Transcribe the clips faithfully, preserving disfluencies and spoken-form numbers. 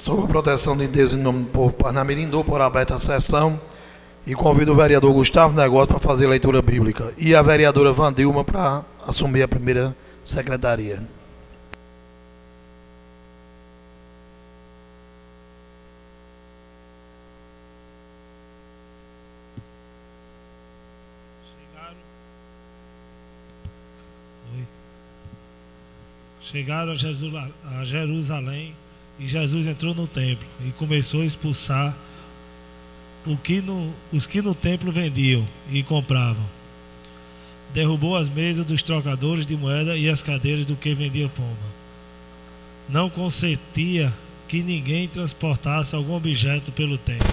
Sob a proteção de Deus, em nome do povo parnamirim, dou por aberta a sessão e convido o vereador Gustavo Negócio para fazer leitura bíblica e a vereadora Vandilma para assumir a primeira secretaria. Chegaram a, Jesus, a Jerusalém e Jesus entrou no templo e começou a expulsar o que no, os que no templo vendiam e compravam. Derrubou as mesas dos trocadores de moeda e as cadeiras do que vendia pomba. Não consentia que ninguém transportasse algum objeto pelo templo.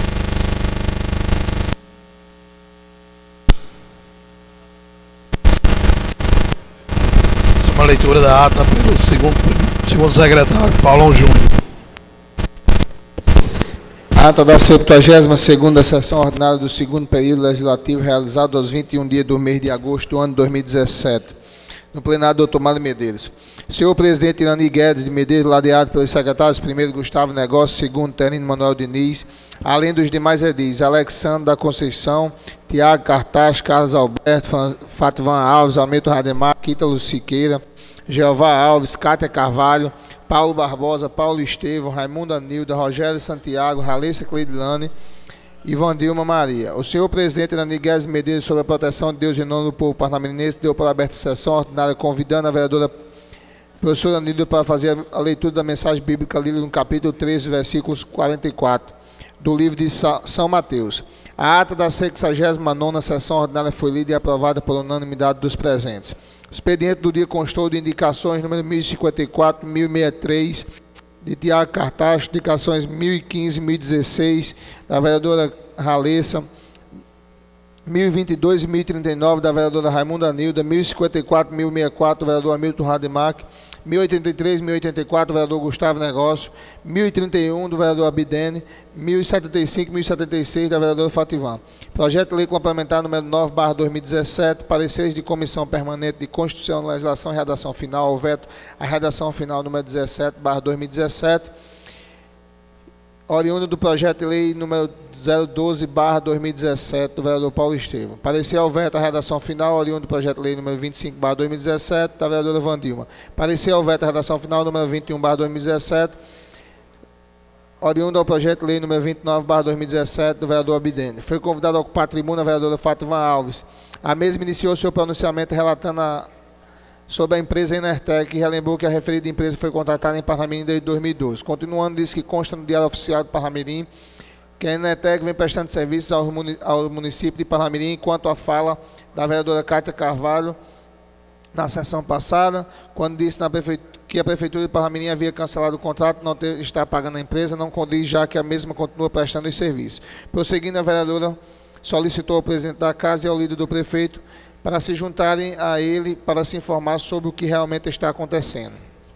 Uma leitura da ata pelo segundo, segundo secretário, Paulão Júnior. Ata da septuagésima segunda sessão ordinária do segundo período legislativo, realizado aos vinte e um dias do mês de agosto do ano dois mil e dezessete. No plenário, doutor Mário Medeiros. Senhor presidente Irani Guedes de Medeiros, ladeado pelos secretários primeiro Gustavo Negócio, segundo Terino Manuel Diniz, além dos demais edis, Alexandre da Conceição, Tiago Cartaz, Carlos Alberto, Fativan Alves, Almeto Rademar, Ítalo Siqueira, Jeová Alves, Cátia Carvalho, Paulo Barbosa, Paulo Estevão, Raimundo Anilda, Rogério Santiago, Ralessa Cleidilane e Vandilma Maria. O senhor presidente Irani Guedes Medeiros, sob a proteção de Deus e em nome do povo parnamirense, deu para aberta a sessão ordinária, convidando a vereadora professora Anilda para fazer a leitura da mensagem bíblica lida no capítulo treze, versículos quarenta e quatro, do livro de São Mateus. A ata da sexagésima nona sessão ordinária foi lida e aprovada por unanimidade dos presentes. O expediente do dia constou de indicações número mil e cinquenta e quatro, mil e sessenta e três, de Tiago Cartaz, indicações mil e quinze, mil e dezesseis, da vereadora Ralessa, mil e vinte e dois e mil e trinta e nove, da vereadora Raimunda Anilda, mil e cinquenta e quatro, mil e sessenta e quatro, do vereador Hamilton Rademacher, mil e oitenta e três, mil e oitenta e quatro, do vereador Gustavo Negócio, mil e trinta e um, do vereador Abidene, mil e setenta e cinco, mil e setenta e seis, da vereadora Fativan. Projeto de lei complementar número nove barra dois mil e dezessete, pareceres de comissão permanente de Constituição, Legislação e Redação Final, ao veto a redação final número dezessete barra dois mil e dezessete, oriundo do projeto de lei número zero doze barra dois mil e dezessete, do vereador Paulo Estevão. Parecer ao veto a redação final, oriundo do projeto de lei número vinte e cinco barra dois mil e dezessete, da vereadora Vandilma. Parecer ao veto a redação final número vinte e um barra dois mil e dezessete, oriundo ao projeto de lei número vinte e nove barra dois mil e dezessete, do vereador Abidene. Foi convidado a ocupar a tribuna a vereadora Fátima Alves. A mesma iniciou seu pronunciamento relatando a sobre a empresa Enertec, e relembrou que a referida empresa foi contratada em Parnamirim desde dois mil e doze. Continuando, disse que consta no Diário Oficial de Parnamirim que a Enertec vem prestando serviços ao, muni ao município de Parnamirim, enquanto a fala da vereadora Cátia Carvalho, na sessão passada, quando disse na que a Prefeitura de Parnamirim havia cancelado o contrato, não ter, está pagando a empresa, não condiz, já que a mesma continua prestando os serviços. Prosseguindo, a vereadora solicitou ao presidente da Casa e ao líder do prefeito para se juntarem a ele para se informar sobre o que realmente está acontecendo.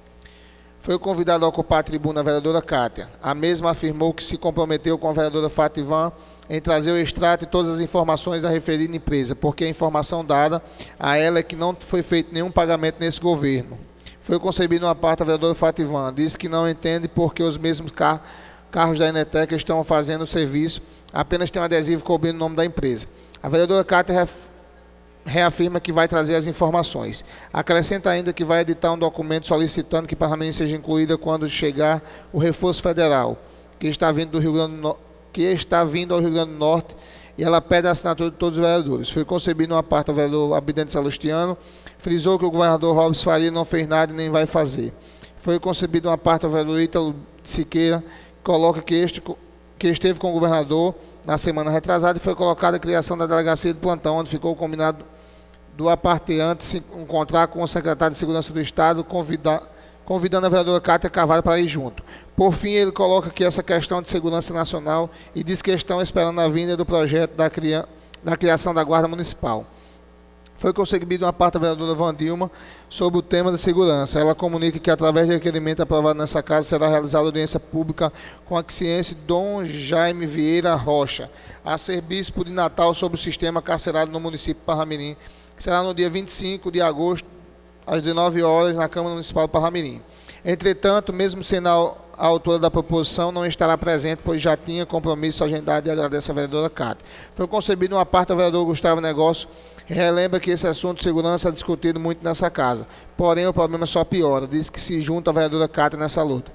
Foi convidado a ocupar a tribuna a vereadora Cátia. A mesma afirmou que se comprometeu com a vereadora Fativan em trazer o extrato e todas as informações da referida empresa, porque a informação dada a ela é que não foi feito nenhum pagamento nesse governo. Foi concebido uma parte a vereadora Fativan. Disse que não entende porque os mesmos car carros da Enertec estão fazendo o serviço, apenas tem um adesivo cobrindo o nome da empresa. A vereadora Cátia reafirma que vai trazer as informações. Acrescenta ainda que vai editar um documento solicitando que Parnamirim seja incluída quando chegar o reforço federal, que está vindo do Rio Grande do Norte, que está vindo ao Rio Grande do Norte, e ela pede a assinatura de todos os vereadores. Foi concebido uma parte do vereador Abidente Salustiano, frisou que o governador Robes Faria não fez nada e nem vai fazer. Foi concebido uma parte do vereador Ítalo Siqueira, que coloca que este que esteve com o governador na semana retrasada e foi colocada a criação da delegacia de plantão, onde ficou combinado do aparteante se encontrar com o secretário de Segurança do Estado, convida, convidando a vereadora Cátia Carvalho para ir junto. Por fim, ele coloca aqui essa questão de segurança nacional e diz que estão esperando a vinda do projeto da, cria, da criação da Guarda Municipal. Foi concebido uma parte da vereadora Vandilma sobre o tema da segurança. Ela comunica que, através de requerimento aprovado nessa casa, será realizada audiência pública com a ciência de Dom Jaime Vieira Rocha, a ser bispo de Natal, sobre o sistema carcerário no município de Parnamirim, que será no dia vinte e cinco de agosto, às dezenove horas, na Câmara Municipal de Parnamirim. Entretanto, mesmo sendo a a autora da proposição, não estará presente, pois já tinha compromisso agendado, e agradece a vereadora Cátia. Foi concebido uma parte do vereador Gustavo Negócio, que relembra que esse assunto de segurança é discutido muito nessa casa. Porém, o problema só piora. Diz que se junta a vereadora Cátia nessa luta.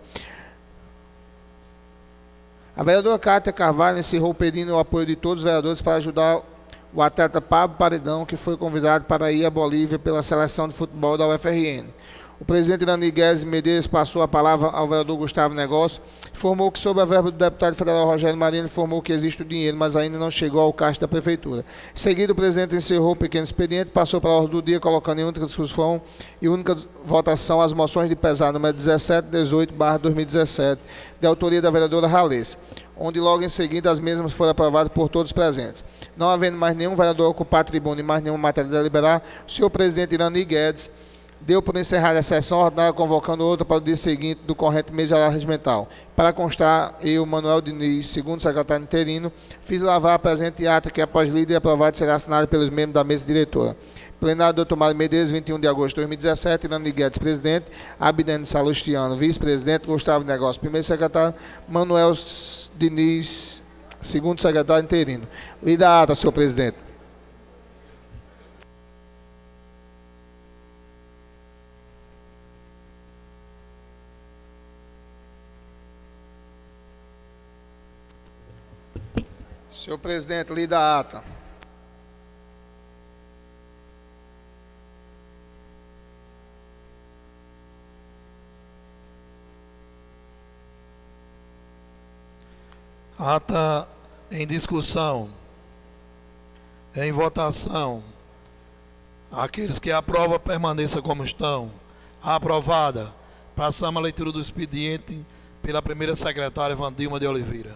A vereadora Cátia Carvalho encerrou pedindo o apoio de todos os vereadores para ajudar o atleta Pablo Paredão, que foi convidado para ir à Bolívia pela seleção de futebol da U F R N. O presidente Irani Guedes Medeiros passou a palavra ao vereador Gustavo Negócio, informou que sobre a verba do deputado federal Rogério Marinho, informou que existe o dinheiro, mas ainda não chegou ao caixa da prefeitura. Em seguida, o presidente encerrou o pequeno expediente, passou para a ordem do dia, colocando em única discussão e única votação as moções de pesar número dezessete e dezoito barra dois mil e dezessete, de autoria da vereadora Ralês, onde logo em seguida as mesmas foram aprovadas por todos os presentes. Não havendo mais nenhum vereador ocupar a tribuna e mais nenhuma matéria a deliberar, o senhor presidente Irani Guedes deu por encerrar a sessão ordinária, convocando outra para o dia seguinte do corrente mês regimental. Para constar, eu, Manuel Diniz, segundo secretário interino, fiz lavar a presente ata que, após lida e aprovada, será assinada pelos membros da mesa diretora. Plenário, doutor Mário Medeiros, vinte e um de agosto de dois mil e dezessete, Irani Guedes, presidente, Abdene Salustiano, vice-presidente, Gustavo Negócio, primeiro secretário, Manuel Diniz, segundo secretário interino. Lida a ata, senhor presidente. Senhor presidente, lida a ata. Ata em discussão. Em votação. Aqueles que aprovam, permaneçam como estão. Aprovada. Passamos a leitura do expediente pela primeira secretária Vandilma de Oliveira.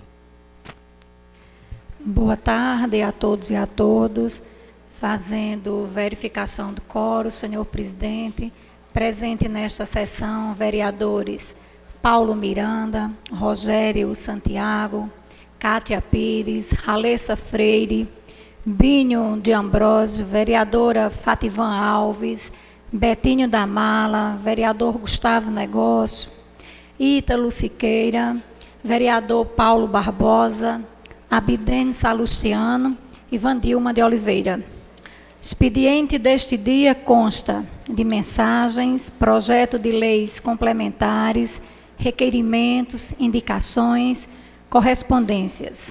Boa tarde a todos e a todos. Fazendo verificação do quórum, senhor presidente. Presente nesta sessão, vereadores Paulo Miranda, Rogério Santiago, Cátia Pires, Ralessa Freire, Binho de Ambrósio, vereadora Fativan Alves, Betinho da Mala, vereador Gustavo Negócio, Ítalo Siqueira, vereador Paulo Barbosa, Abdene Salustiano e Vandilma de Oliveira. Expediente deste dia consta de mensagens, projeto de leis complementares, requerimentos, indicações, correspondências.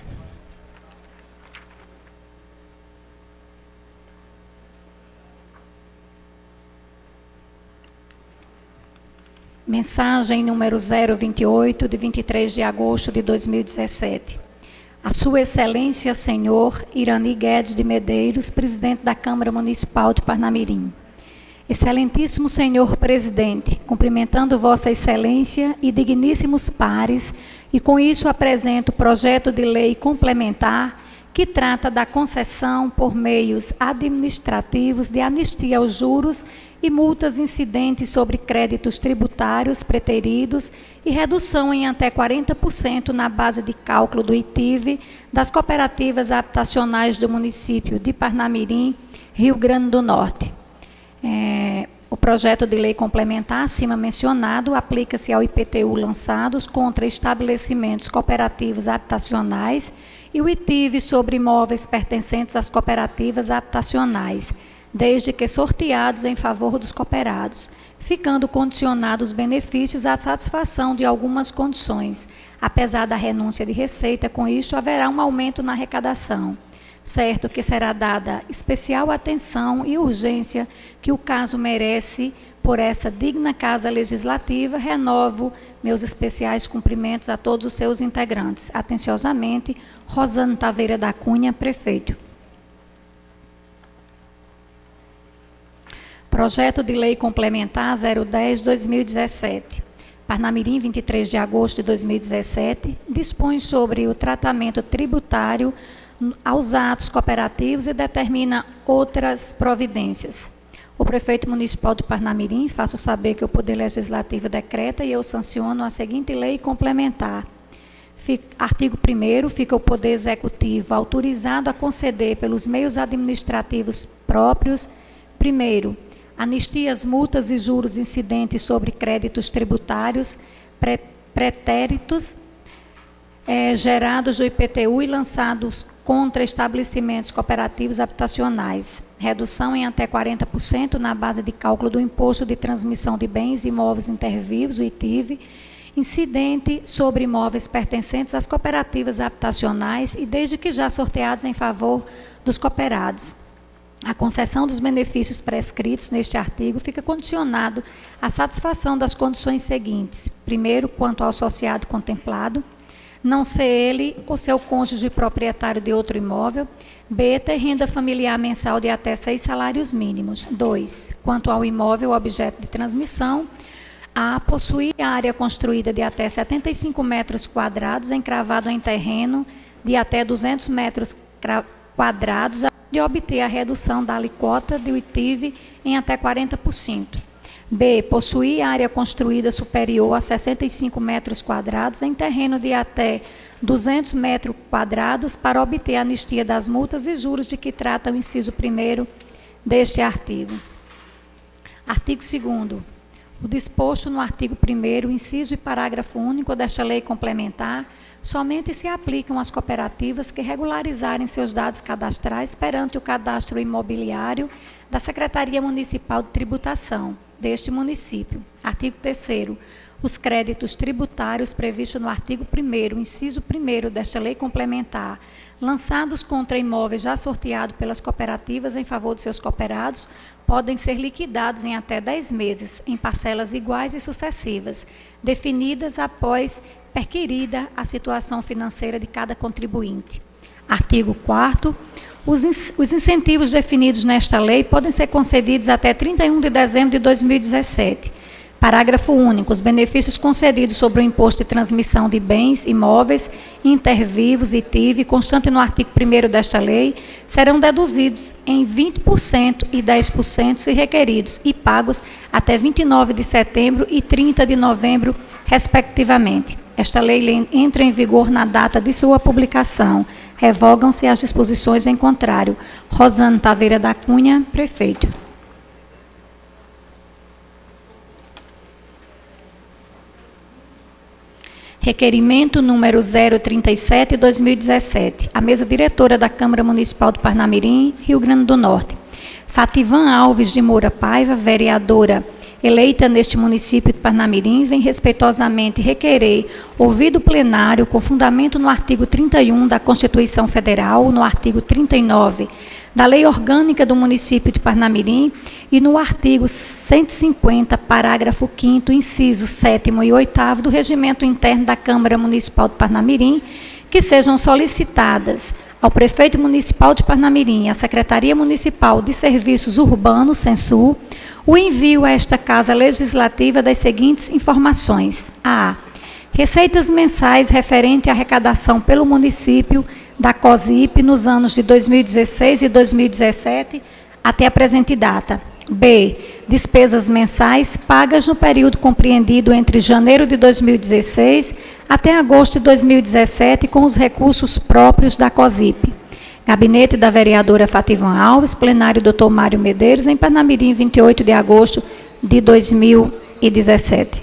Mensagem número zero vinte e oito, de vinte e três de agosto de dois mil e dezessete. A Sua Excelência, Senhor Irani Guedes de Medeiros, presidente da Câmara Municipal de Parnamirim. Excelentíssimo Senhor Presidente, cumprimentando Vossa Excelência e digníssimos pares, e com isso apresento o projeto de lei complementar que trata da concessão por meios administrativos de anistia aos juros e multas incidentes sobre créditos tributários preteridos e redução em até quarenta por cento na base de cálculo do I T I V das cooperativas habitacionais do município de Parnamirim, Rio Grande do Norte. É, o projeto de lei complementar acima mencionado aplica-se ao I P T U lançados contra estabelecimentos cooperativos habitacionais e o I T I V sobre imóveis pertencentes às cooperativas habitacionais, desde que sorteados em favor dos cooperados, ficando condicionados os benefícios à satisfação de algumas condições. Apesar da renúncia de receita, com isto haverá um aumento na arrecadação. Certo que será dada especial atenção e urgência que o caso merece por essa digna Casa Legislativa. Renovo meus especiais cumprimentos a todos os seus integrantes. Atenciosamente, Rosana Taveira da Cunha, prefeito. Projeto de Lei Complementar zero dez barra dois mil e dezessete. Parnamirim, vinte e três de agosto de dois mil e dezessete, dispõe sobre o tratamento tributário aos atos cooperativos e determina outras providências. O prefeito municipal de Parnamirim, faço saber que o Poder Legislativo decreta e eu sanciono a seguinte lei complementar. Fica, artigo primeiro, fica o Poder Executivo autorizado a conceder pelos meios administrativos próprios, primeiro, Anistias, multas e juros incidentes sobre créditos tributários pré, pretéritos é, gerados do I P T U e lançados contra estabelecimentos cooperativos habitacionais. Redução em até quarenta por cento na base de cálculo do Imposto de Transmissão de Bens Imóveis Intervivos, o I T I V, incidente sobre imóveis pertencentes às cooperativas habitacionais e desde que já sorteados em favor dos cooperados. A concessão dos benefícios prescritos neste artigo fica condicionado à satisfação das condições seguintes. Primeiro, quanto ao associado contemplado, não ser ele ou seu cônjuge proprietário de outro imóvel. B, ter renda familiar mensal de até seis salários mínimos. dois, quanto ao imóvel objeto de transmissão, A, possuir área construída de até setenta e cinco metros quadrados, encravado em terreno de até duzentos metros quadrados, de obter a redução da alíquota do I T I V em até quarenta por cento. B, possuir área construída superior a sessenta e cinco metros quadrados em terreno de até duzentos metros quadrados para obter a anistia das multas e juros de que trata o inciso primeiro deste artigo. Artigo segundo. O disposto no artigo primeiro, inciso e parágrafo único desta lei complementar, somente se aplicam às cooperativas que regularizarem seus dados cadastrais perante o cadastro imobiliário da Secretaria Municipal de Tributação deste município. Artigo terceiro. Os créditos tributários previstos no artigo primeiro, inciso primeiro desta lei complementar, lançados contra imóveis já sorteados pelas cooperativas em favor de seus cooperados, podem ser liquidados em até dez meses, em parcelas iguais e sucessivas, definidas após perquirida a situação financeira de cada contribuinte. Artigo quarto. Os, os incentivos definidos nesta lei podem ser concedidos até trinta e um de dezembro de dois mil e dezessete. Parágrafo único. Os benefícios concedidos sobre o imposto de transmissão de bens, imóveis, intervivos e I T I V, constante no artigo primeiro desta lei, serão deduzidos em vinte por cento e dez por cento se requeridos e pagos até vinte e nove de setembro e trinta de novembro, respectivamente. Esta lei entra em vigor na data de sua publicação. Revogam-se as disposições em contrário. Rosane Taveira da Cunha, prefeito. Requerimento número zero trinta e sete de dois mil e dezessete. A mesa diretora da Câmara Municipal de Parnamirim, Rio Grande do Norte. Fativan Alves de Moura Paiva, vereadora eleita neste município de Parnamirim, vem respeitosamente requerer, ouvido o plenário, com fundamento no artigo trinta e um da Constituição Federal, no artigo trinta e nove da Lei Orgânica do Município de Parnamirim e no artigo cento e cinquenta, parágrafo quinto, inciso sétimo e oitavo do Regimento Interno da Câmara Municipal de Parnamirim, que sejam solicitadas ao Prefeito Municipal de Parnamirim, à Secretaria Municipal de Serviços Urbanos, Censul, o envio a esta Casa Legislativa das seguintes informações. A. Receitas mensais referente à arrecadação pelo município da COSIP nos anos de dois mil e dezesseis e dois mil e dezessete até a presente data. B. Despesas mensais pagas no período compreendido entre janeiro de dois mil e dezesseis até agosto de dois mil e dezessete com os recursos próprios da COSIP. Gabinete da vereadora Fativan Alves, plenário doutor Mário Medeiros, em Parnamirim, vinte e oito de agosto de dois mil e dezessete.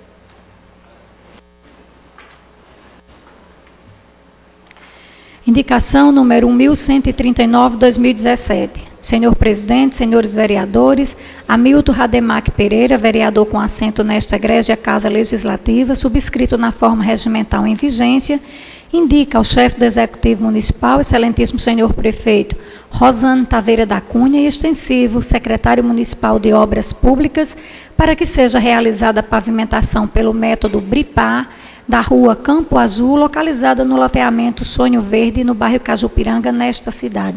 Indicação número mil cento e trinta e nove de dois mil e dezessete. Senhor presidente, senhores vereadores, Hamilton Rademacher Pereira, vereador com assento nesta egrégia Casa Legislativa, subscrito na forma regimental em vigência, indica ao chefe do Executivo Municipal, excelentíssimo senhor prefeito Rosane Taveira da Cunha, e extensivo secretário municipal de Obras Públicas, para que seja realizada a pavimentação pelo método BRIPAR da rua Campo Azul, localizada no loteamento Sonho Verde, no bairro Cajupiranga, nesta cidade.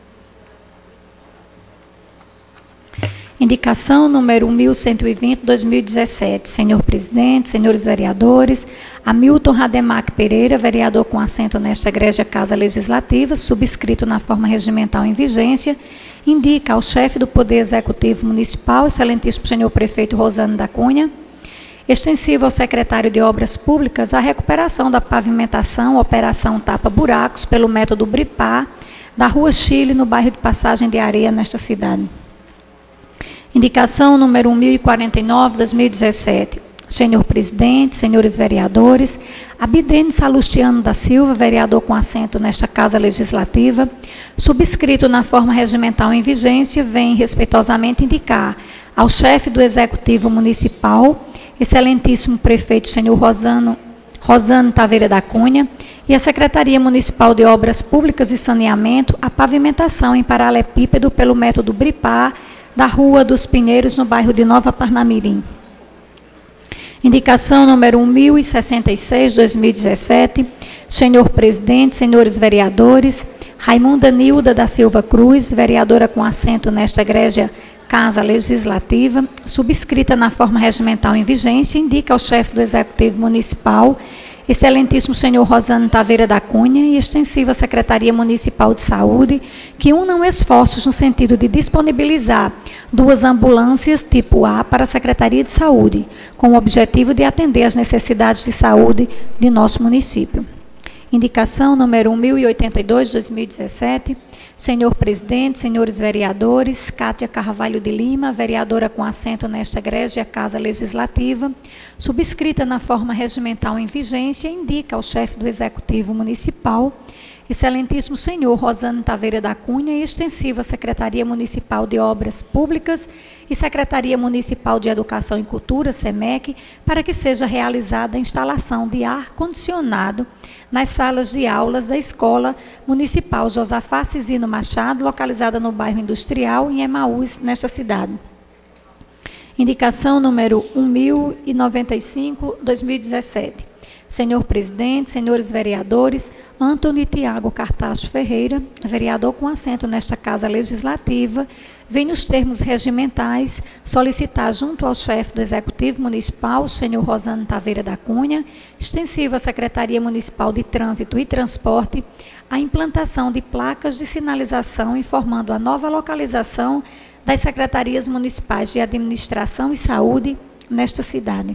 Indicação número mil cento e vinte de dois mil e dezessete. Senhor presidente, senhores vereadores, Hamilton Rademacher Pereira, vereador com assento nesta egrégia Casa Legislativa, subscrito na forma regimental em vigência, indica ao chefe do Poder Executivo Municipal, excelentíssimo senhor prefeito Rosane da Cunha, extensivo ao secretário de Obras Públicas, a recuperação da pavimentação, operação tapa-buracos, pelo método BRIPAR, da rua Chile, no bairro de Passagem de Areia, nesta cidade. Indicação número mil e quarenta e nove, dois mil e dezessete. Senhor presidente, senhores vereadores, Abidene Salustiano da Silva, vereador com assento nesta Casa Legislativa, subscrito na forma regimental em vigência, vem respeitosamente indicar ao chefe do Executivo Municipal, excelentíssimo prefeito, senhor Rosano, Rosano Taveira da Cunha, e a Secretaria Municipal de Obras Públicas e Saneamento, a pavimentação em paralelepípedo pelo método Bripar, da Rua dos Pinheiros, no bairro de Nova Parnamirim. Indicação número mil e sessenta e seis, dois mil e dezessete. Senhor presidente, senhores vereadores, Raimunda Nilda da Silva Cruz, vereadora com assento nesta egrégia Casa Legislativa, subscrita na forma regimental em vigência, indica ao chefe do Executivo Municipal, excelentíssimo senhor Rosano Taveira da Cunha, e extensiva Secretaria Municipal de Saúde, que unam esforços no sentido de disponibilizar duas ambulâncias tipo A para a Secretaria de Saúde, com o objetivo de atender às necessidades de saúde de nosso município. Indicação número mil e oitenta e dois, dois mil e dezessete. Senhor presidente, senhores vereadores, Cátia Carvalho de Lima, vereadora com assento nesta egrégia Casa Legislativa, subscrita na forma regimental em vigência, indica ao chefe do Executivo Municipal, excelentíssimo senhor Rosano Taveira da Cunha, e extensiva Secretaria Municipal de Obras Públicas e Secretaria Municipal de Educação e Cultura, SEMEC, para que seja realizada a instalação de ar-condicionado nas salas de aulas da Escola Municipal Josafá Cisino Machado, localizada no bairro Industrial, em Emaús, nesta cidade. Indicação número mil e noventa e cinco, dois mil e dezessete. Senhor presidente, senhores vereadores, Antônio Tiago Cartacho Ferreira, vereador com assento nesta Casa Legislativa, vem nos termos regimentais solicitar junto ao chefe do Executivo Municipal, senhor Rosano Taveira da Cunha, extensiva Secretaria Municipal de Trânsito e Transporte, a implantação de placas de sinalização informando a nova localização das Secretarias Municipais de Administração e Saúde nesta cidade.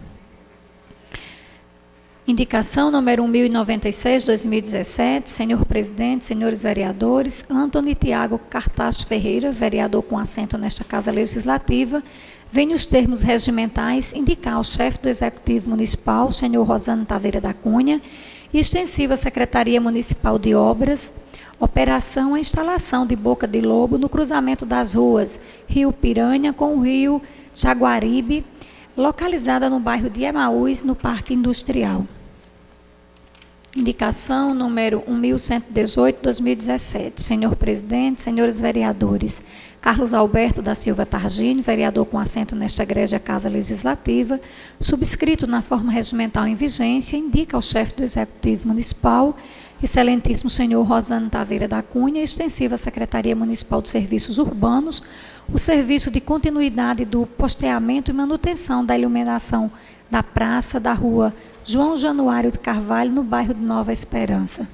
Indicação número mil e noventa e seis, dois mil e dezessete, senhor presidente, senhores vereadores, Antônio Tiago Cartacho Ferreira, vereador com assento nesta Casa Legislativa, vem nos termos regimentais indicar ao chefe do Executivo Municipal, senhor Rosano Taveira da Cunha, e extensiva Secretaria Municipal de Obras, operação a instalação de boca de lobo no cruzamento das ruas Rio Piranha com o Rio Jaguaribe, localizada no bairro de Emaús, no Parque Industrial. Indicação número mil cento e dezoito, dois mil e dezessete. Senhor presidente, senhores vereadores, Carlos Alberto da Silva Targini, vereador com assento nesta egrégia Casa Legislativa, subscrito na forma regimental em vigência, indica ao chefe do Executivo Municipal, excelentíssimo senhor Rosano Taveira da Cunha, extensiva Secretaria Municipal de Serviços Urbanos, o serviço de continuidade do posteamento e manutenção da iluminação da praça da rua João Januário de Carvalho, no bairro de Nova Esperança.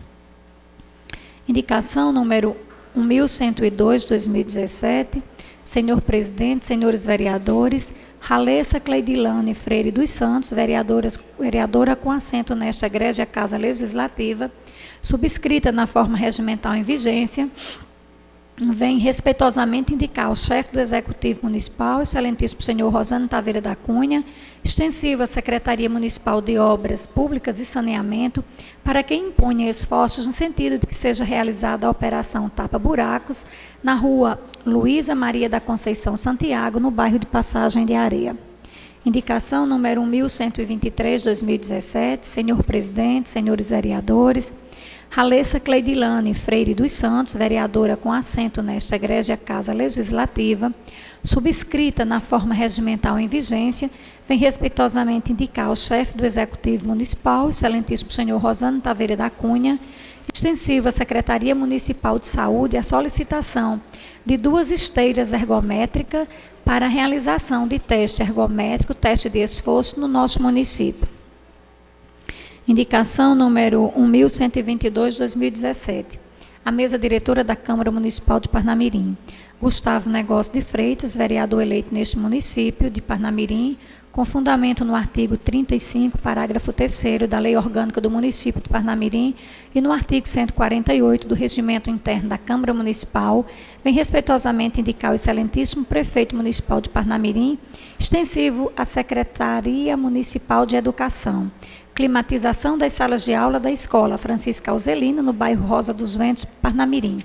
Indicação número mil cento e dois, dois mil e dezessete. Senhor presidente, senhores vereadores, Ralessa Cleidilane Freire dos Santos, vereadora com assento nesta egrégia Casa Legislativa, subscrita na forma regimental em vigência, vem respeitosamente indicar ao chefe do Executivo Municipal, excelentíssimo senhor Rosano Taveira da Cunha, extensiva Secretaria Municipal de Obras Públicas e Saneamento, para que imponha esforços no sentido de que seja realizada a operação Tapa Buracos, na rua Luísa Maria da Conceição Santiago, no bairro de Passagem de Areia. Indicação número mil cento e vinte e três, dois mil e dezessete. Senhor presidente, senhores vereadores, Ralessa Cleidilane Freire dos Santos, vereadora com assento nesta egrégia Casa Legislativa, subscrita na forma regimental em vigência, vem respeitosamente indicar ao chefe do Executivo Municipal, excelentíssimo senhor Rosano Taveira da Cunha, extensiva Secretaria Municipal de Saúde, a solicitação de duas esteiras ergométricas para a realização de teste ergométrico, teste de esforço no nosso município. Indicação número mil cento e vinte e dois, dois mil e dezessete. A mesa diretora da Câmara Municipal de Parnamirim. Gustavo Negócio de Freitas, vereador eleito neste município de Parnamirim, com fundamento no artigo trinta e cinco, parágrafo terceiro da Lei Orgânica do Município de Parnamirim e no artigo cento e quarenta e oito do Regimento Interno da Câmara Municipal, vem respeitosamente indicar o excelentíssimo Prefeito Municipal de Parnamirim, extensivo à Secretaria Municipal de Educação, climatização das salas de aula da Escola Francisca Alzelina, no bairro Rosa dos Ventos, Parnamirim.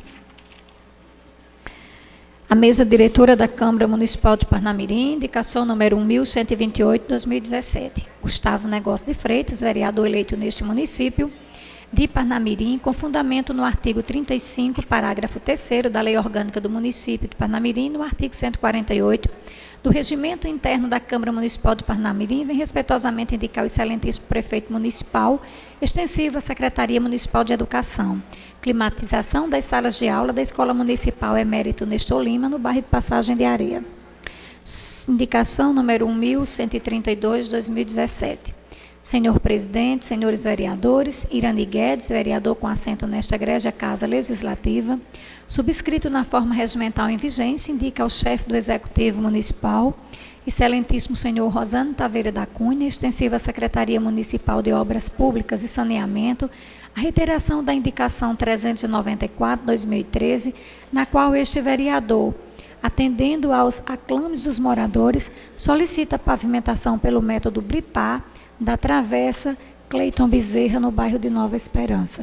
A mesa diretora da Câmara Municipal de Parnamirim, indicação número um mil cento e vinte e oito, dois mil e dezessete. Gustavo Negócio de Freitas, vereador eleito neste município de Parnamirim, com fundamento no artigo trinta e cinco, parágrafo terceiro da Lei Orgânica do Município de Parnamirim, no artigo cento e quarenta e oito do Regimento Interno da Câmara Municipal de Parnamirim, vem respeitosamente indicar o excelentíssimo Prefeito Municipal, extensivo à Secretaria Municipal de Educação, climatização das salas de aula da Escola Municipal Emérito Nestor Lima, no bairro de Passagem de Areia. Indicação número um mil cento e trinta e dois, dois mil e dezessete. Senhor Presidente, senhores vereadores, Irani Guedes, vereador com assento nesta egrégia Casa Legislativa, subscrito na forma regimental em vigência, indica ao chefe do Executivo Municipal, excelentíssimo senhor Rosano Taveira da Cunha, extensiva à Secretaria Municipal de Obras Públicas e Saneamento, a reiteração da indicação trezentos e noventa e quatro, dois mil e treze, na qual este vereador, atendendo aos aclames dos moradores, solicita a pavimentação pelo método BRIPAR da Travessa Cleiton Bezerra, no bairro de Nova Esperança.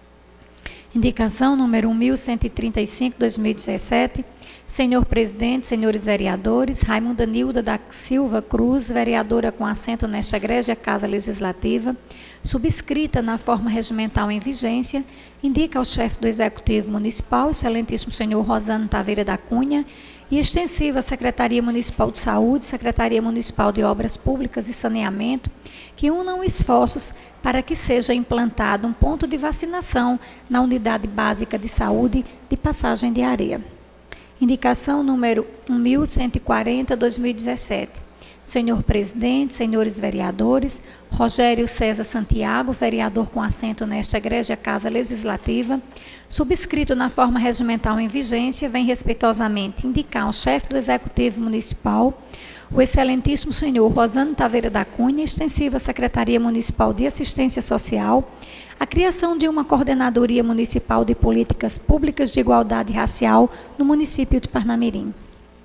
Indicação número um mil cento e trinta e cinco, dois mil e dezessete. Senhor Presidente, senhores vereadores, Raimunda Nilda da Silva Cruz, vereadora com assento nesta egrégia Casa Legislativa, subscrita na forma regimental em vigência, indica ao chefe do Executivo Municipal, excelentíssimo senhor Rosano Taveira da Cunha, e extensiva à Secretaria Municipal de Saúde, Secretaria Municipal de Obras Públicas e Saneamento, que unam esforços para que seja implantado um ponto de vacinação na Unidade Básica de Saúde de Passagem de Areia. Indicação número um mil cento e quarenta, dois mil e dezessete. Senhor Presidente, senhores vereadores, Rogério César Santiago, vereador com assento nesta egrégia Casa Legislativa, subscrito na forma regimental em vigência, vem respeitosamente indicar ao chefe do Executivo Municipal, o excelentíssimo senhor Rosano Taveira da Cunha, extensiva Secretaria Municipal de Assistência Social, a criação de uma Coordenadoria Municipal de Políticas Públicas de Igualdade Racial no município de Parnamirim.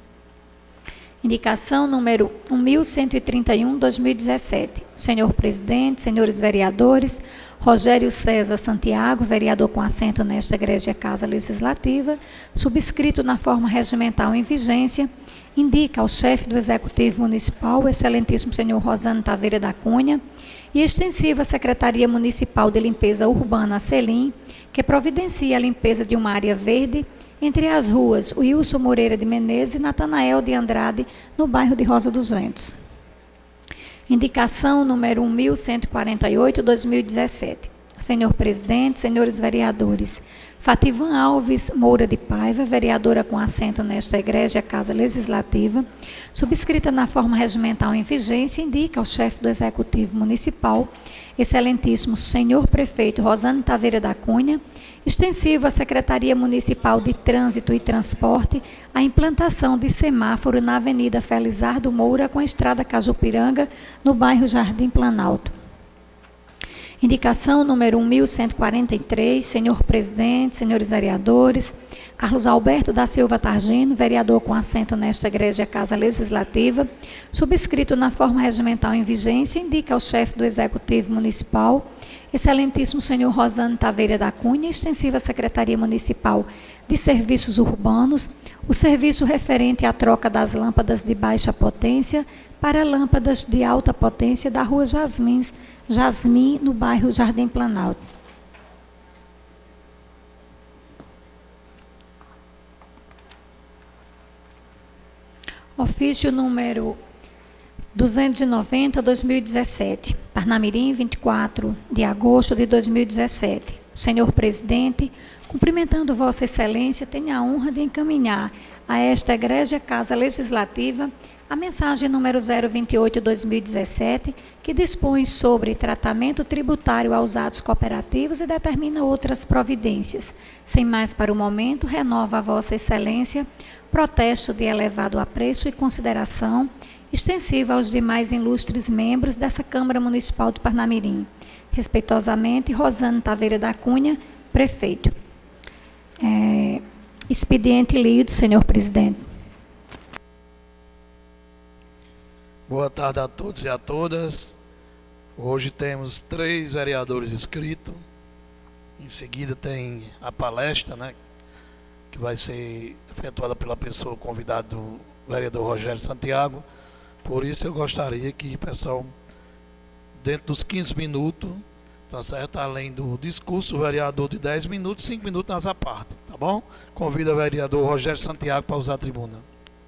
Indicação número um mil cento e trinta e um, dois mil e dezessete. Senhor Presidente, senhores vereadores, Rogério César Santiago, vereador com assento nesta egrégia Casa Legislativa, subscrito na forma regimental em vigência, indica ao chefe do Executivo Municipal, o excelentíssimo senhor Rosano Taveira da Cunha, e extensiva à Secretaria Municipal de Limpeza Urbana, Selim, que providencia a limpeza de uma área verde entre as ruas Wilson Moreira de Menezes e Natanael de Andrade, no bairro de Rosa dos Ventos. Indicação número um mil cento e quarenta e oito, dois mil e dezessete. Senhor Presidente, senhores vereadores, Fativan Alves Moura de Paiva, vereadora com assento nesta egrégia Casa Legislativa, subscrita na forma regimental em vigência, indica ao chefe do Executivo Municipal, excelentíssimo senhor Prefeito Rosano Taveira da Cunha, extensivo à Secretaria Municipal de Trânsito e Transporte, a implantação de semáforo na Avenida Felizardo Moura com a Estrada Cajupiranga, no bairro Jardim Planalto. Indicação número um mil cento e quarenta e três, senhor Presidente, senhores vereadores, Carlos Alberto da Silva Targino, vereador com assento nesta egrégia Casa Legislativa, subscrito na forma regimental em vigência, indica ao chefe do Executivo Municipal, excelentíssimo senhor Rosano Taveira da Cunha, extensiva Secretaria Municipal de Serviços Urbanos, o serviço referente à troca das lâmpadas de baixa potência para lâmpadas de alta potência da Rua Jasmins, Jasmim, no bairro Jardim Planalto. Ofício número duzentos e noventa, dois mil e dezessete. Parnamirim, vinte e quatro de agosto de dois mil e dezessete. Senhor Presidente, cumprimentando Vossa Excelência, tenho a honra de encaminhar a esta egrégia Casa Legislativa A mensagem número zero vinte e oito, dois mil e dezessete, que dispõe sobre tratamento tributário aos atos cooperativos e determina outras providências. Sem mais para o momento, renova a Vossa Excelência protesto de elevado apreço e consideração, extensiva aos demais ilustres membros dessa Câmara Municipal de Parnamirim. Respeitosamente, Rosane Taveira da Cunha, prefeito. É, expediente lido, senhor presidente. Boa tarde a todos e a todas. Hoje temos três vereadores inscritos. Em seguida tem a palestra, né, que vai ser efetuada pela pessoa convidada do vereador Rogério Santiago. Por isso eu gostaria que, pessoal, dentro dos quinze minutos, tá certo? Além do discurso, o vereador de dez minutos, cinco minutos nessa parte, tá bom? Convido o vereador Rogério Santiago para usar a tribuna.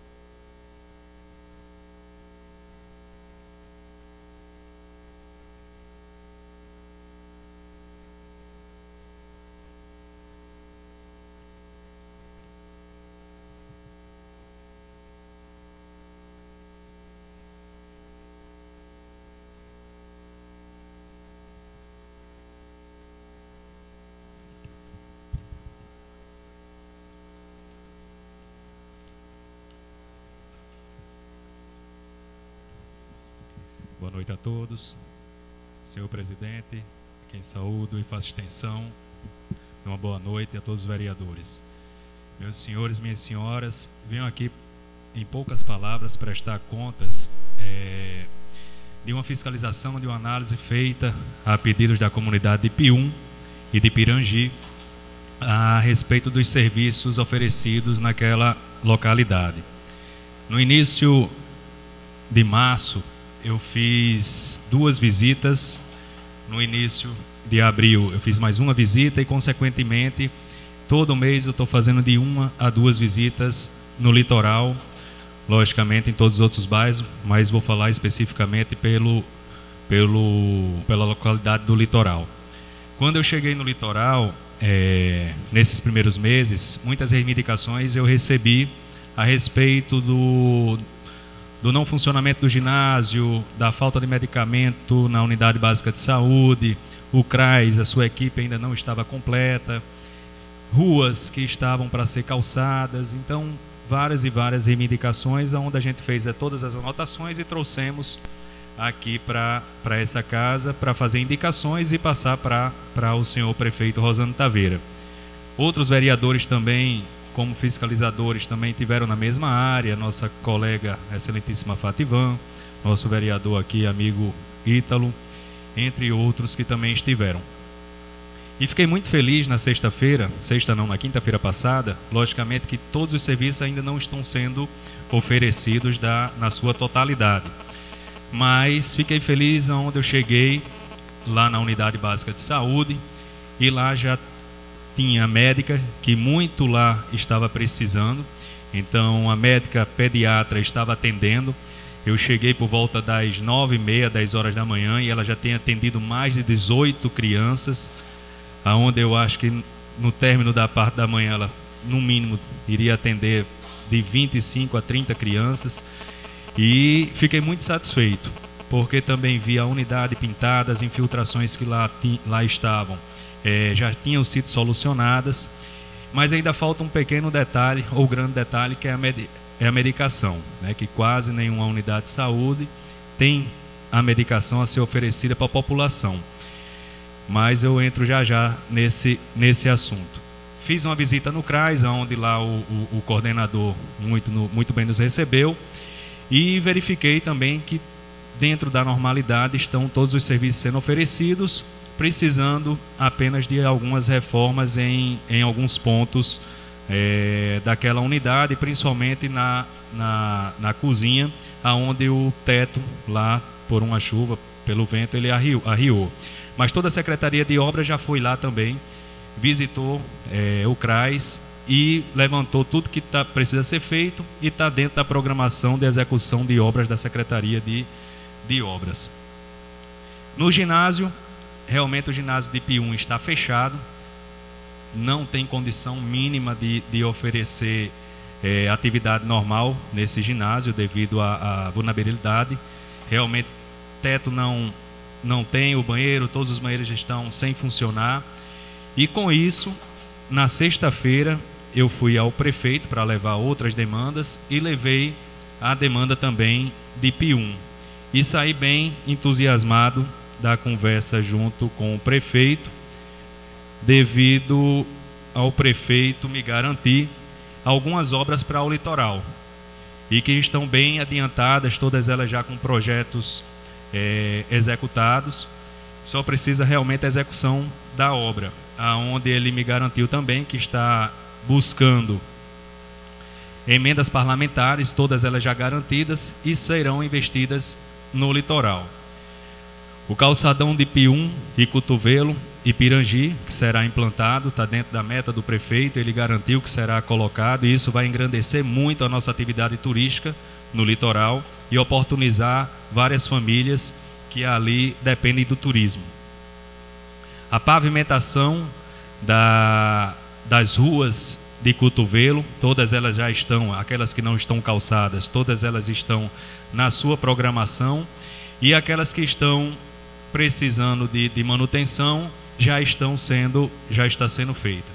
Boa noite a todos. Senhor presidente, quem saúdo e faço extensão, uma boa noite a todos os vereadores. Meus senhores, minhas senhoras, venho aqui em poucas palavras prestar contas é, de uma fiscalização, de uma análise feita a pedidos da comunidade de Pium e de Pirangi a respeito dos serviços oferecidos naquela localidade. No início de março, eu fiz duas visitas. No início de abril eu fiz mais uma visita e, consequentemente, todo mês eu estou fazendo de uma a duas visitas no litoral, logicamente em todos os outros bairros, mas vou falar especificamente pelo, pelo, pela localidade do litoral. Quando eu cheguei no litoral, é, nesses primeiros meses, muitas reivindicações eu recebi a respeito do do não funcionamento do ginásio, da falta de medicamento na unidade básica de saúde, o CRAS, a sua equipe ainda não estava completa, ruas que estavam para ser calçadas. Então, várias e várias reivindicações, onde a gente fez todas as anotações e trouxemos aqui para essa casa para fazer indicações e passar para o senhor prefeito Rosane Taveira. Outros vereadores também, como fiscalizadores, também tiveram na mesma área, nossa colega excelentíssima Fativan, nosso vereador aqui, amigo Ítalo, entre outros que também estiveram. E fiquei muito feliz na sexta-feira, sexta não, na quinta-feira passada, logicamente que todos os serviços ainda não estão sendo oferecidos da, na sua totalidade. Mas fiquei feliz onde eu cheguei, lá na unidade básica de saúde, e lá já tinha médica, que muito lá estava precisando. Então a médica pediatra estava atendendo. Eu cheguei por volta das nove e meia, dez horas da manhã, e ela já tem atendido mais de dezoito crianças, aonde eu acho que no término da parte da manhã ela, no mínimo, iria atender de vinte e cinco a trinta crianças. E fiquei muito satisfeito, porque também vi a unidade pintada, as infiltrações que lá, lá estavam É, já tinham sido solucionadas, mas ainda falta um pequeno detalhe, ou grande detalhe, que é a, med é a medicação, né, que quase nenhuma unidade de saúde tem a medicação a ser oferecida para a população. Mas eu entro já já nesse, nesse assunto. Fiz uma visita no CRAS, onde lá o, o, o coordenador muito, no, muito bem nos recebeu, e verifiquei também que dentro da normalidade estão todos os serviços sendo oferecidos, precisando apenas de algumas reformas em, em alguns pontos é, daquela unidade, principalmente na, na, na cozinha, onde o teto, lá por uma chuva, pelo vento, ele arriou. arriou. Mas toda a Secretaria de Obras já foi lá também, visitou é, o CRAS e levantou tudo que tá, precisa ser feito e está dentro da programação de execução de obras da Secretaria de, de Obras. No ginásio, realmente o ginásio de Pium está fechado, não tem condição mínima de, de oferecer é, atividade normal nesse ginásio devido à, à vulnerabilidade. Realmente, teto não, não tem, o banheiro, todos os banheiros estão sem funcionar. E com isso, na sexta-feira, eu fui ao prefeito para levar outras demandas e levei a demanda também de Pium. E saí bem entusiasmado da conversa junto com o prefeito, devido ao prefeito me garantir algumas obras para o litoral e que estão bem adiantadas, todas elas já com projetos é, executados. Só precisa realmente a execução da obra, aonde ele me garantiu também que está buscando emendas parlamentares, todas elas já garantidas, e serão investidas no litoral. O calçadão de Pium e Cotovelo e Pirangi, que será implantado, está dentro da meta do prefeito, ele garantiu que será colocado, e isso vai engrandecer muito a nossa atividade turística no litoral e oportunizar várias famílias que ali dependem do turismo. A pavimentação da, das ruas de Cotovelo, todas elas já estão, aquelas que não estão calçadas, todas elas estão na sua programação, e aquelas que estão precisando de, de manutenção já estão sendo, já está sendo feita.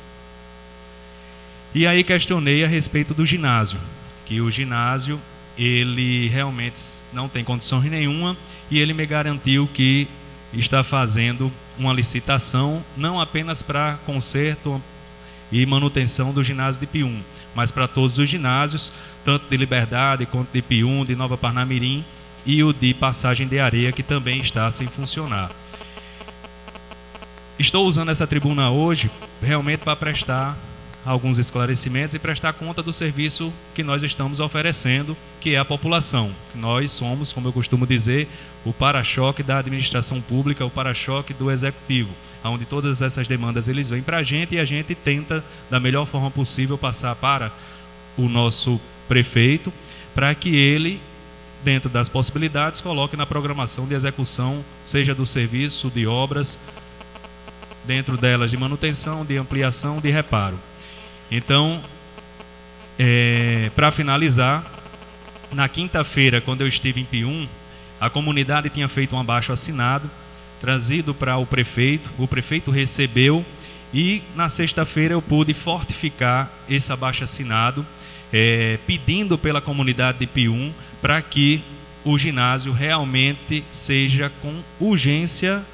E aí questionei a respeito do ginásio, que o ginásio ele realmente não tem condições nenhuma, e ele me garantiu que está fazendo uma licitação não apenas para conserto e manutenção do ginásio de Pium, mas para todos os ginásios, tanto de Liberdade quanto de Pium, de Nova Parnamirim, e o de Passagem de Areia, que também está sem funcionar. Estou usando essa tribuna hoje realmente para prestar alguns esclarecimentos e prestar conta do serviço que nós estamos oferecendo, que é a população. Nós somos, como eu costumo dizer, o para-choque da administração pública, o para-choque do executivo, onde todas essas demandas eles vêm para a gente e a gente tenta, da melhor forma possível, passar para o nosso prefeito, para que ele, dentro das possibilidades, coloque na programação de execução, seja do serviço, de obras, dentro delas de manutenção, de ampliação, de reparo. Então, é, para finalizar, na quinta-feira, quando eu estive em Pium, a comunidade tinha feito um abaixo-assinado, trazido para o prefeito, o prefeito recebeu, e na sexta-feira eu pude fortificar esse abaixo-assinado, é, pedindo pela comunidade de Pium para que o ginásio realmente seja com urgência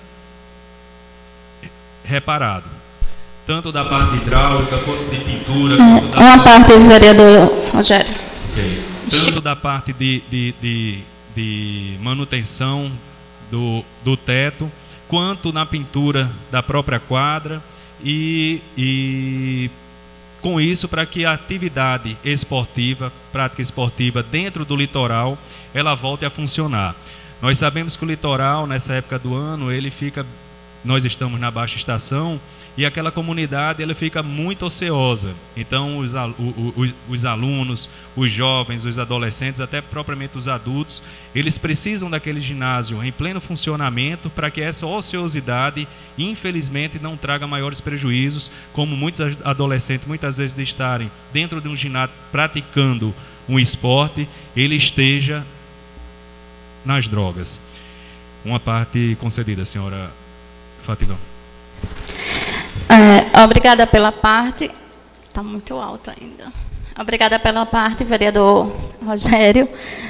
reparado, tanto da parte hidráulica quanto de pintura. É, da uma parte, vereador Rogério. Okay. Tanto da parte de, de, de, de manutenção do, do teto, quanto na pintura da própria quadra, e, e com isso, para que a atividade esportiva, prática esportiva dentro do litoral, ela volte a funcionar. Nós sabemos que o litoral, nessa época do ano, ele fica, nós estamos na baixa estação, e aquela comunidade ela fica muito ociosa. Então os, os, os alunos, os jovens, os adolescentes, até propriamente os adultos, eles precisam daquele ginásio em pleno funcionamento para que essa ociosidade, infelizmente, não traga maiores prejuízos, como muitos adolescentes muitas vezes de estarem dentro de um ginásio praticando um esporte, ele esteja nas drogas. Uma parte concedida, senhora Fátima. É, obrigada pela parte. Está muito alto ainda. Obrigada pela parte, vereador Rogério.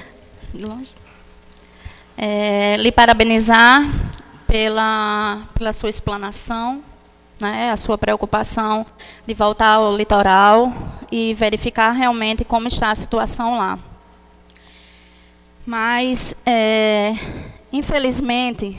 É, lhe parabenizar pela, pela sua explanação, né, a sua preocupação de voltar ao litoral e verificar realmente como está a situação lá. Mas, é, infelizmente,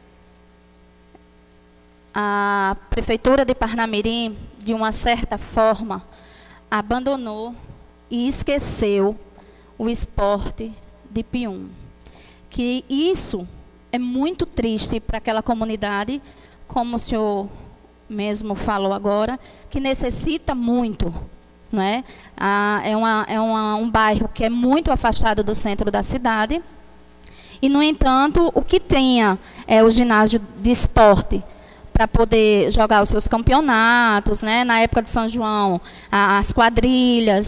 a Prefeitura de Parnamirim, de uma certa forma, abandonou e esqueceu o esporte de Pium. Que isso é muito triste para aquela comunidade, como o senhor mesmo falou agora, que necessita muito, não é? Ah, é uma, é uma, um bairro que é muito afastado do centro da cidade, e, no entanto, o que tenha é o ginásio de esporte, para poder jogar os seus campeonatos, né? Na época de São João, as quadrilhas,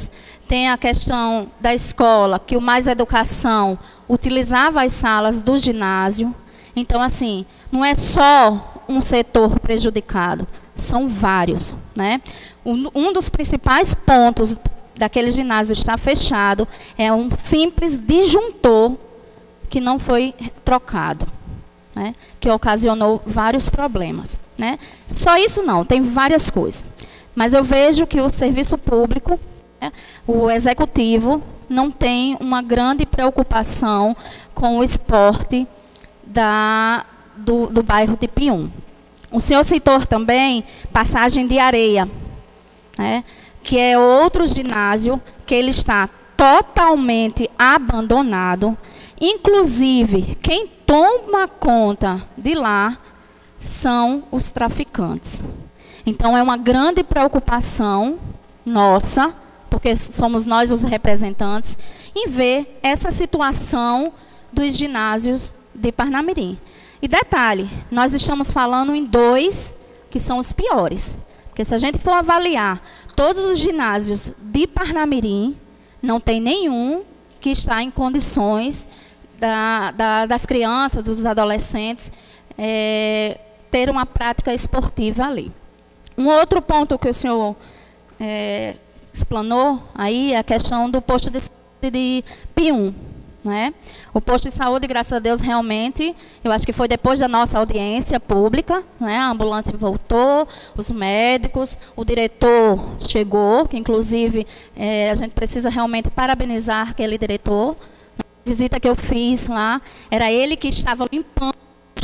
Tem a questão da escola, que o Mais Educação utilizava as salas do ginásio. Então, assim, não é só um setor prejudicado, são vários, né? Um, um dos principais pontos daquele ginásio estar fechado é um simples disjuntor que não foi trocado, né? Que ocasionou vários problemas, né? Só isso não, tem várias coisas. Mas eu vejo que o serviço público, né, o executivo, não tem uma grande preocupação com o esporte da, do, do bairro de Pium. O senhor citou também Passagem de Areia, né, que é outro ginásio que ele está totalmente abandonado. Inclusive, quem toma conta de lá são os traficantes. Então, é uma grande preocupação nossa, porque somos nós os representantes, em ver essa situação dos ginásios de Parnamirim. E detalhe, nós estamos falando em dois que são os piores. Porque se a gente for avaliar todos os ginásios de Parnamirim, não tem nenhum que está em condições da, da, das crianças, dos adolescentes, é, ter uma prática esportiva ali. Um outro ponto que o senhor é, explanou aí é a questão do posto de saúde de Pium, né? O posto de saúde, graças a Deus, realmente, eu acho que foi depois da nossa audiência pública, né? A ambulância voltou, os médicos, o diretor chegou, que inclusive é, a gente precisa realmente parabenizar aquele diretor. A visita que eu fiz lá, era ele que estava limpando.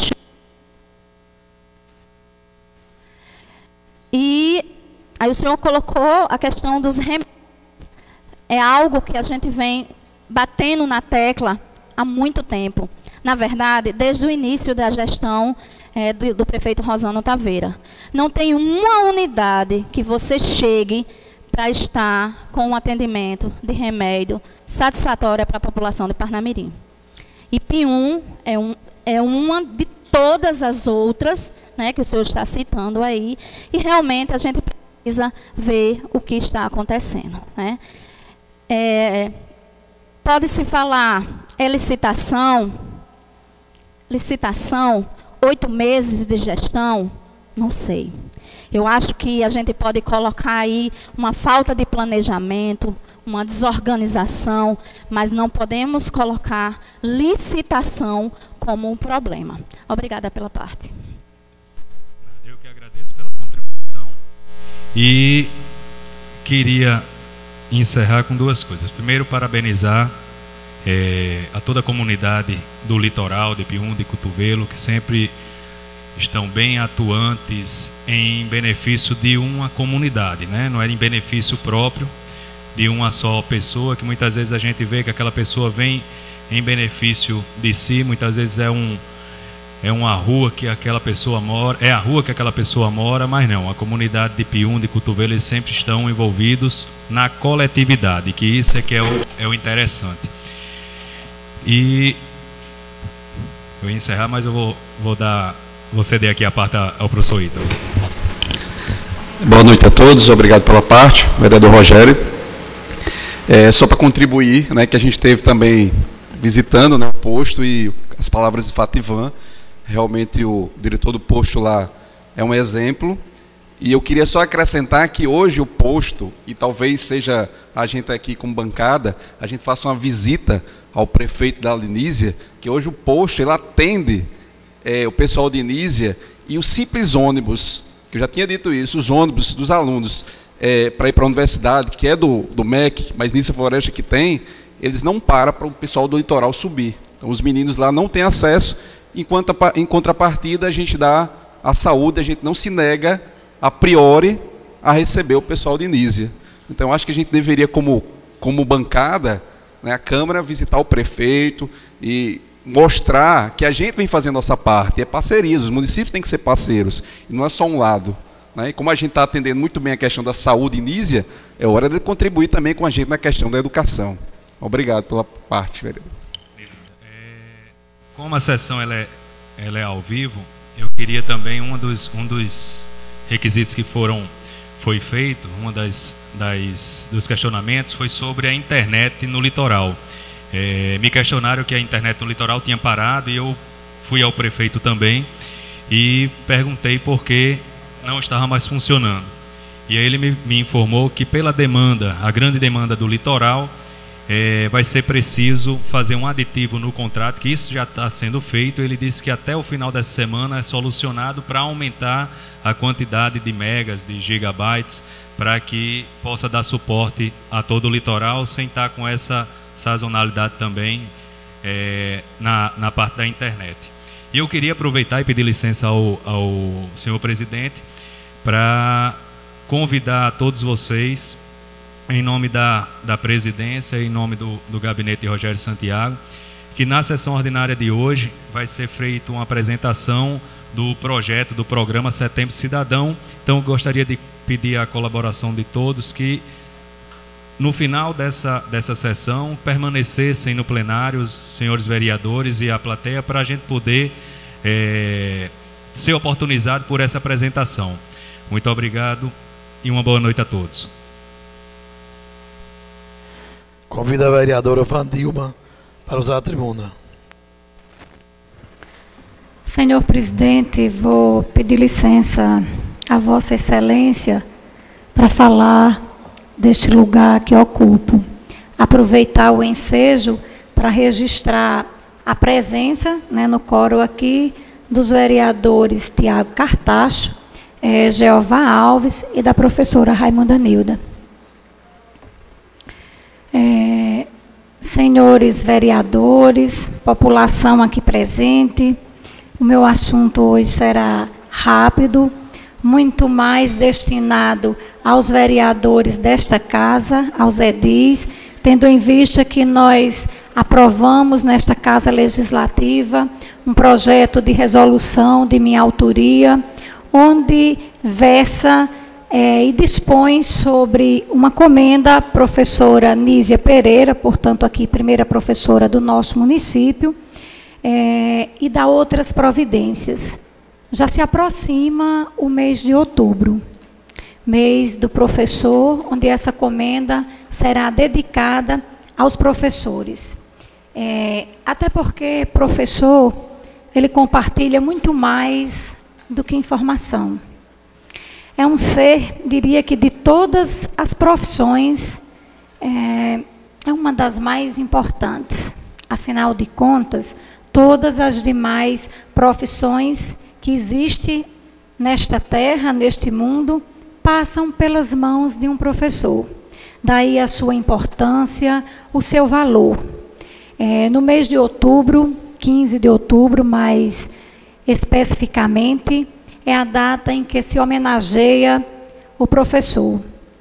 E aí o senhor colocou a questão dos remédios. É algo que a gente vem batendo na tecla há muito tempo. Na verdade, desde o início da gestão é, do, do prefeito Rosano Taveira. Não tem uma unidade que você chegue para estar com um atendimento de remédio satisfatório para a população de Parnamirim. E Pium é, um, é uma de todas as outras, né, que o senhor está citando aí, e realmente a gente precisa ver o que está acontecendo, né? É, pode-se falar, é licitação, licitação, oito meses de gestão, não sei. Eu acho que a gente pode colocar aí uma falta de planejamento, uma desorganização, mas não podemos colocar licitação como um problema. Obrigada pela parte. Eu que agradeço pela contribuição e queria encerrar com duas coisas. Primeiro, parabenizar é, a toda a comunidade do litoral, de Pium, de Cotovelo, que sempre estão bem atuantes em benefício de uma comunidade, né? Não é em benefício próprio de uma só pessoa, que muitas vezes a gente vê que aquela pessoa vem em benefício de si, muitas vezes é um é uma rua que aquela pessoa mora, é a rua que aquela pessoa mora, mas não, a comunidade de Pium, de Cotovelo, eles sempre estão envolvidos na coletividade, que isso é que é o, é o interessante. E eu ia encerrar, mas eu vou, vou dar, vou ceder aqui a parte ao professor Ítalo. Boa noite a todos, obrigado pela parte, vereador Rogério. É, só para contribuir, né, que a gente teve também visitando, né, o posto, e as palavras de Fativan, realmente o diretor do posto lá é um exemplo. E eu queria só acrescentar que hoje o posto, e talvez seja a gente aqui como bancada, a gente faça uma visita ao prefeito da Anísia, que hoje o posto ele atende é, o pessoal de Anísia e os simples ônibus, que eu já tinha dito isso, os ônibus dos alunos é, para ir para a universidade, que é do, do M E C, mas Nícia Floresta que tem, eles não param para o pessoal do litoral subir. Então os meninos lá não têm acesso, enquanto a, em contrapartida a gente dá a saúde, a gente não se nega a priori a receber o pessoal de Anísia. Então acho que a gente deveria, como, como bancada, né, a Câmara, visitar o prefeito e mostrar que a gente vem fazendo a nossa parte, é parceria, os municípios têm que ser parceiros, e não é só um lado. Né? E como a gente está atendendo muito bem a questão da saúde em Anísia, é hora de contribuir também com a gente na questão da educação. Obrigado pela parte, vereador. É, como a sessão ela é, ela é ao vivo, eu queria também, um dos, um dos requisitos que foram foi feito, uma das, das dos questionamentos foi sobre a internet no litoral. É, me questionaram que a internet no litoral tinha parado, e eu fui ao prefeito também e perguntei por que não estava mais funcionando. E aí ele me, me informou que pela demanda, a grande demanda do litoral, é, vai ser preciso fazer um aditivo no contrato, que isso já está sendo feito. Ele disse que até o final dessa semana é solucionado para aumentar a quantidade de megas, de gigabytes, para que possa dar suporte a todo o litoral, sem estar com essa sazonalidade também é, na, na parte da internet. E eu queria aproveitar e pedir licença ao, ao senhor presidente para convidar a todos vocês, em nome da, da presidência, em nome do, do gabinete de Rogério Santiago, que na sessão ordinária de hoje vai ser feita uma apresentação do projeto, do programa Setembro Cidadão. Então eu gostaria de pedir a colaboração de todos que no final dessa, dessa sessão permanecessem no plenário os senhores vereadores e a plateia, para a gente poder é, ser oportunizado por essa apresentação. Muito obrigado e uma boa noite a todos. Convido a vereadora Vandilma para usar a tribuna. Senhor presidente, vou pedir licença a Vossa Excelência para falar deste lugar que ocupo. Aproveitar o ensejo para registrar a presença, né, no coro aqui dos vereadores Tiago Cartacho, eh, Jeová Alves e da professora Raimunda Nilda. É, senhores vereadores, população aqui presente, o meu assunto hoje será rápido, muito mais destinado aos vereadores desta casa, aos edis, tendo em vista que nós aprovamos nesta Casa Legislativa um projeto de resolução de minha autoria, onde versa É, e dispõe sobre uma comenda à professora Nísia Pereira, portanto aqui primeira professora do nosso município, é, e dá outras providências. Já se aproxima o mês de outubro, mês do professor, onde essa comenda será dedicada aos professores. É, até porque professor, ele compartilha muito mais do que informação. É um ser, diria que de todas as profissões, é, é uma das mais importantes. Afinal de contas, todas as demais profissões que existem nesta terra, neste mundo, passam pelas mãos de um professor. Daí a sua importância, o seu valor. É, no mês de outubro, quinze de outubro, mais especificamente, é a data em que se homenageia o professor.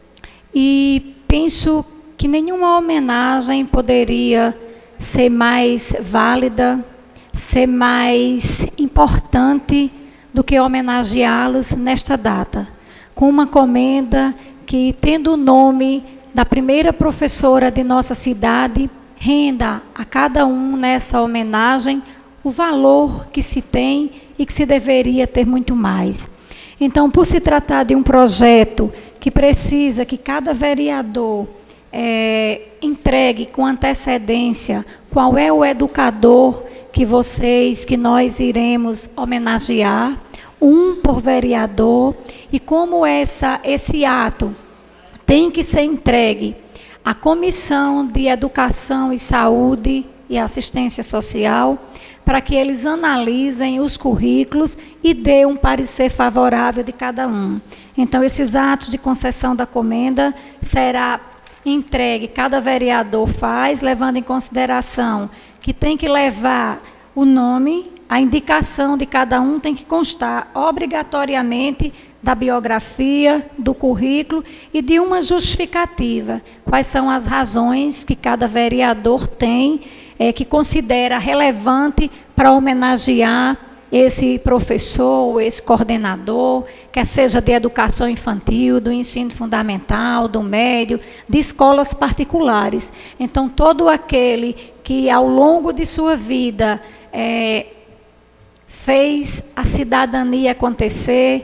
E penso que nenhuma homenagem poderia ser mais válida, ser mais importante do que homenageá-los nesta data, com uma comenda que, tendo o nome da primeira professora de nossa cidade, renda a cada um nessa homenagem o valor que se tem e que se deveria ter muito mais. Então, por se tratar de um projeto que precisa que cada vereador é, entregue com antecedência qual é o educador que vocês, que nós iremos homenagear, um por vereador, e como essa, esse ato tem que ser entregue à Comissão de Educação e Saúde e Assistência Social, para que eles analisem os currículos e dêem um parecer favorável de cada um. Então, esses atos de concessão da comenda será entregue, cada vereador faz, levando em consideração que tem que levar o nome, a indicação de cada um tem que constar obrigatoriamente da biografia, do currículo e de uma justificativa. Quais são as razões que cada vereador tem, É, que considera relevante para homenagear esse professor, esse coordenador, quer seja de educação infantil, do ensino fundamental, do médio, de escolas particulares. Então, todo aquele que ao longo de sua vida é, fez a cidadania acontecer,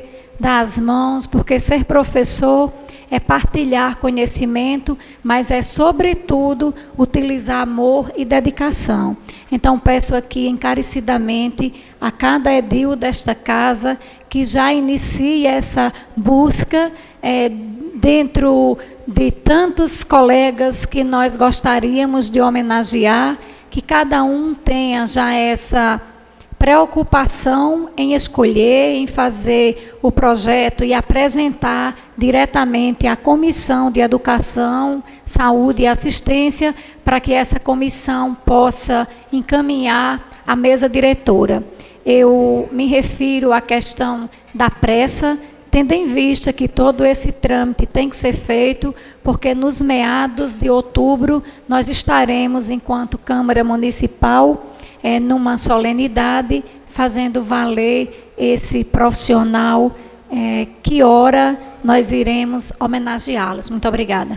dar as mãos, porque ser professor é partilhar conhecimento, mas é, sobretudo, utilizar amor e dedicação. Então, peço aqui encarecidamente a cada edil desta casa que já inicie essa busca é, dentro de tantos colegas que nós gostaríamos de homenagear, que cada um tenha já essa preocupação em escolher, em fazer o projeto e apresentar diretamente à Comissão de Educação, Saúde e Assistência, para que essa comissão possa encaminhar à mesa diretora. Eu me refiro à questão da pressa, tendo em vista que todo esse trâmite tem que ser feito, porque nos meados de outubro nós estaremos, enquanto Câmara Municipal, É, numa solenidade, fazendo valer esse profissional, é, que hora nós iremos homenageá-los. Muito obrigada.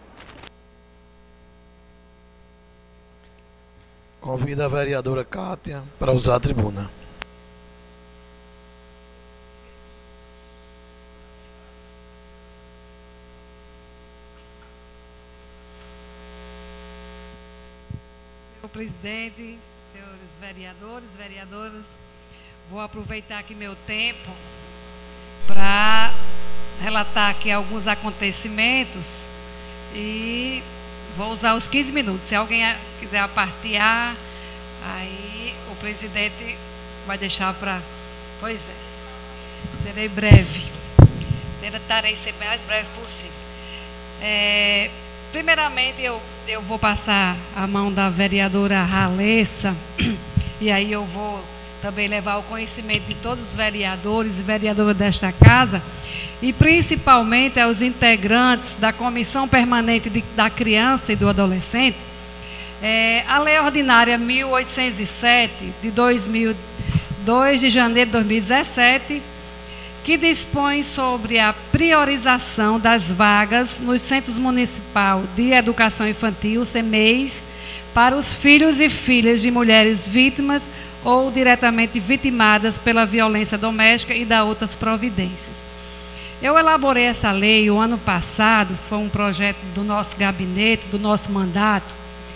Convido a vereadora Cátia para usar a tribuna. Senhor presidente, senhores vereadores, vereadoras, vou aproveitar aqui meu tempo para relatar aqui alguns acontecimentos e vou usar os quinze minutos. Se alguém quiser apartear, aí o presidente vai deixar para... Pois é, serei breve. Tentarei ser mais breve possível. É... Primeiramente, eu, eu vou passar a mão da vereadora Ralessa, e aí eu vou também levar ao conhecimento de todos os vereadores e vereadoras desta casa, e principalmente aos integrantes da Comissão Permanente de, da Criança e do Adolescente, é, a Lei Ordinária mil oitocentos e sete, de dois mil, dois de janeiro de dois mil e dezessete, que dispõe sobre a priorização das vagas nos Centros Municipais de Educação Infantil, C M E Is, para os filhos e filhas de mulheres vítimas ou diretamente vitimadas pela violência doméstica e da outras providências. Eu elaborei essa lei o ano passado, foi um projeto do nosso gabinete, do nosso mandato.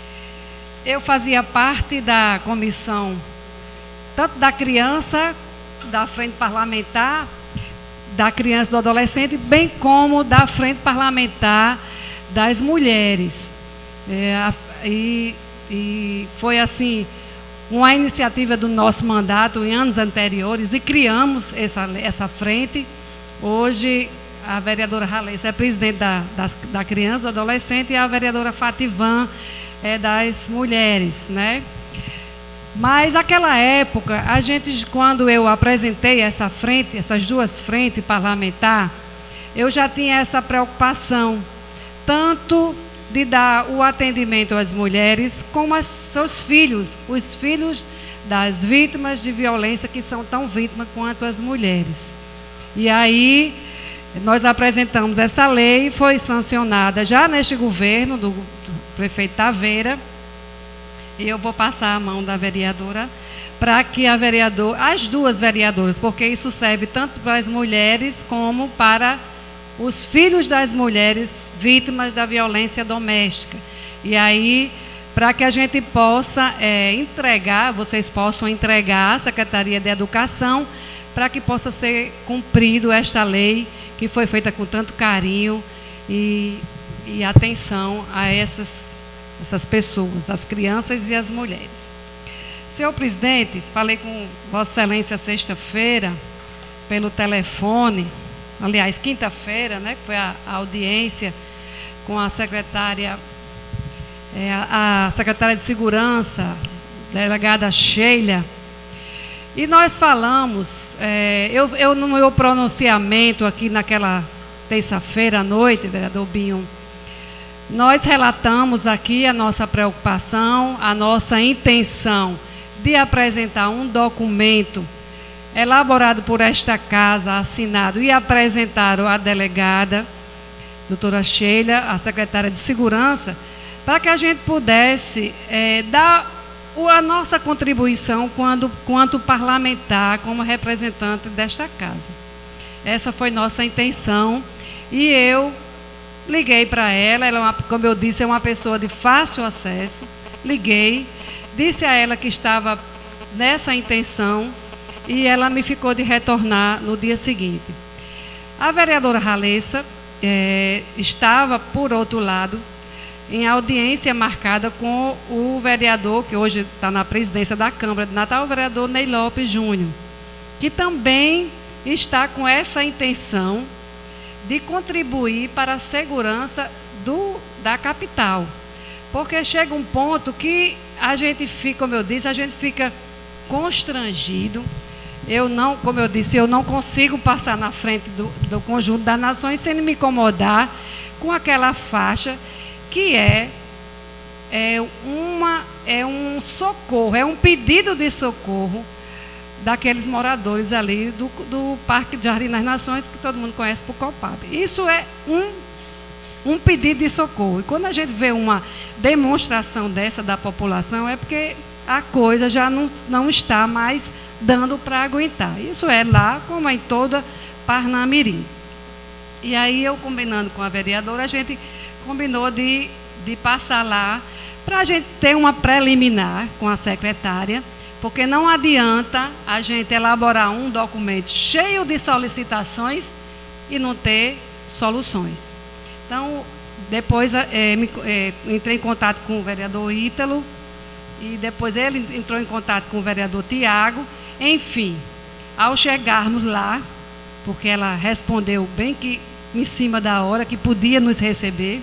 Eu fazia parte da comissão, tanto da criança, da frente parlamentar, da criança e do adolescente, bem como da frente parlamentar das mulheres. É, a, e, e foi assim, uma iniciativa do nosso mandato em anos anteriores, e criamos essa, essa frente. Hoje a vereadora Ralessa é presidente da, das, da criança, do adolescente, e a vereadora Fativan é das mulheres, né? Mas naquela época, a gente, quando eu apresentei essa frente, essas duas frentes parlamentar, eu já tinha essa preocupação, tanto de dar o atendimento às mulheres, como aos seus filhos, os filhos das vítimas de violência, que são tão vítimas quanto as mulheres. E aí, nós apresentamos essa lei, foi sancionada já neste governo do, do prefeito Taveira. E eu vou passar a mão da vereadora para que a vereadora, as duas vereadoras, porque isso serve tanto para as mulheres como para os filhos das mulheres vítimas da violência doméstica. E aí, para que a gente possa é, entregar, vocês possam entregar à Secretaria de Educação, para que possa ser cumprido esta lei, que foi feita com tanto carinho e, e atenção a essas essas pessoas, as crianças e as mulheres. Senhor presidente, falei com Vossa Excelência sexta-feira, pelo telefone, aliás, quinta-feira, né, que foi a, a audiência com a secretária, é, a, a secretária de Segurança, delegada Sheila, e nós falamos, é, eu, eu no meu pronunciamento aqui naquela terça-feira à noite, vereador Binho, nós relatamos aqui a nossa preocupação, a nossa intenção de apresentar um documento elaborado por esta casa, assinado e apresentado à delegada, doutora Sheila, a secretária de Segurança, para que a gente pudesse é, dar a nossa contribuição quando, quanto parlamentar, como representante desta casa. Essa foi nossa intenção. E eu liguei para ela, ela é uma, como eu disse, é uma pessoa de fácil acesso. Liguei, disse a ela que estava nessa intenção e ela me ficou de retornar no dia seguinte. A vereadora Ralessa é, estava, por outro lado, em audiência marcada com o vereador, que hoje está na presidência da Câmara de Natal, o vereador Ney Lopes Júnior, que também está com essa intenção de contribuir para a segurança do, da capital. Porque chega um ponto que a gente fica, como eu disse, a gente fica constrangido. Eu não, como eu disse, eu não consigo passar na frente do, do conjunto das nações sem me incomodar com aquela faixa que é, é, uma, é um socorro, é um pedido de socorro daqueles moradores ali do, do Parque de Jardim das Nações, que todo mundo conhece por Copab. Isso é um, um pedido de socorro. E quando a gente vê uma demonstração dessa da população, é porque a coisa já não, não está mais dando para aguentar. Isso é lá, como em toda Parnamirim. E aí eu, combinando com a vereadora, a gente combinou de, de passar lá para a gente ter uma preliminar com a secretária, porque não adianta a gente elaborar um documento cheio de solicitações e não ter soluções. Então, depois é, me, é, entrei em contato com o vereador Ítalo, e depois ele entrou em contato com o vereador Tiago. Enfim, ao chegarmos lá, porque ela respondeu bem que em cima da hora, que podia nos receber,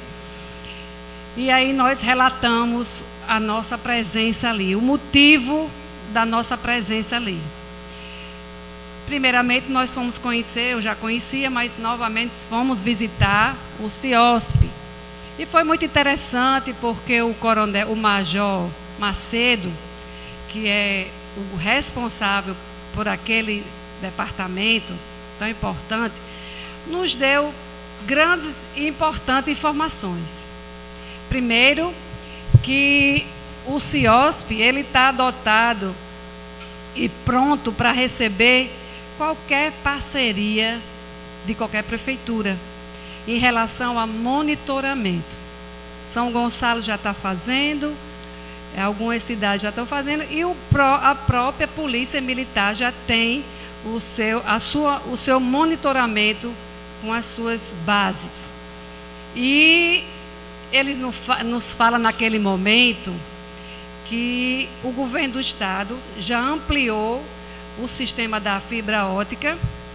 e aí nós relatamos a nossa presença ali, o motivo da nossa presença ali. Primeiramente, nós fomos conhecer, eu já conhecia, mas novamente fomos visitar o CIOSP. E foi muito interessante, porque o coronel, o major Macedo, que é o responsável por aquele departamento tão importante, nos deu grandes e importantes informações. Primeiro, que o CIOSP ele está dotado e pronto para receber qualquer parceria de qualquer prefeitura em relação a monitoramento. São Gonçalo já está fazendo, algumas cidades já estão fazendo, e o, a própria Polícia Militar já tem o seu, a sua, o seu monitoramento com as suas bases. E eles nos falam naquele momento que o governo do estado já ampliou o sistema da fibra ótica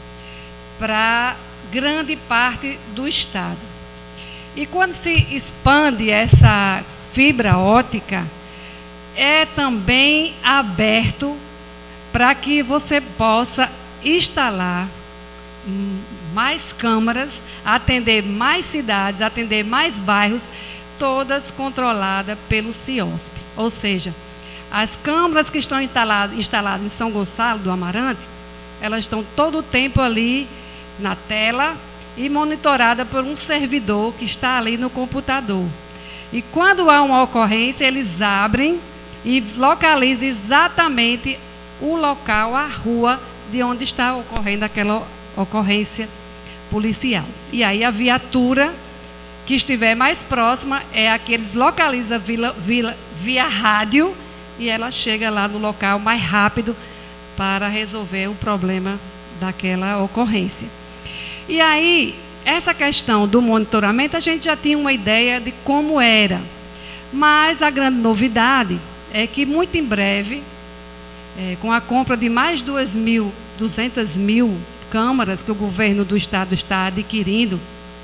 para grande parte do estado. E quando se expande essa fibra ótica, é também aberto para que você possa instalar mais câmaras, atender mais cidades, atender mais bairros, todas controladas pelo CIOSP. Ou seja, as câmaras que estão instaladas, instaladas em São Gonçalo do Amarante, elas estão todo o tempo ali na tela e monitoradas por um servidor que está ali no computador. E quando há uma ocorrência, eles abrem e localizam exatamente o local, a rua de onde está ocorrendo aquela ocorrência policial. E aí a viatura que estiver mais próxima é a que eles localizam via, via, via rádio, e ela chega lá no local mais rápido para resolver o problema daquela ocorrência. E aí, essa questão do monitoramento, a gente já tinha uma ideia de como era, mas a grande novidade é que muito em breve, é, com a compra de mais de duzentas mil câmaras que o governo do estado está adquirindo,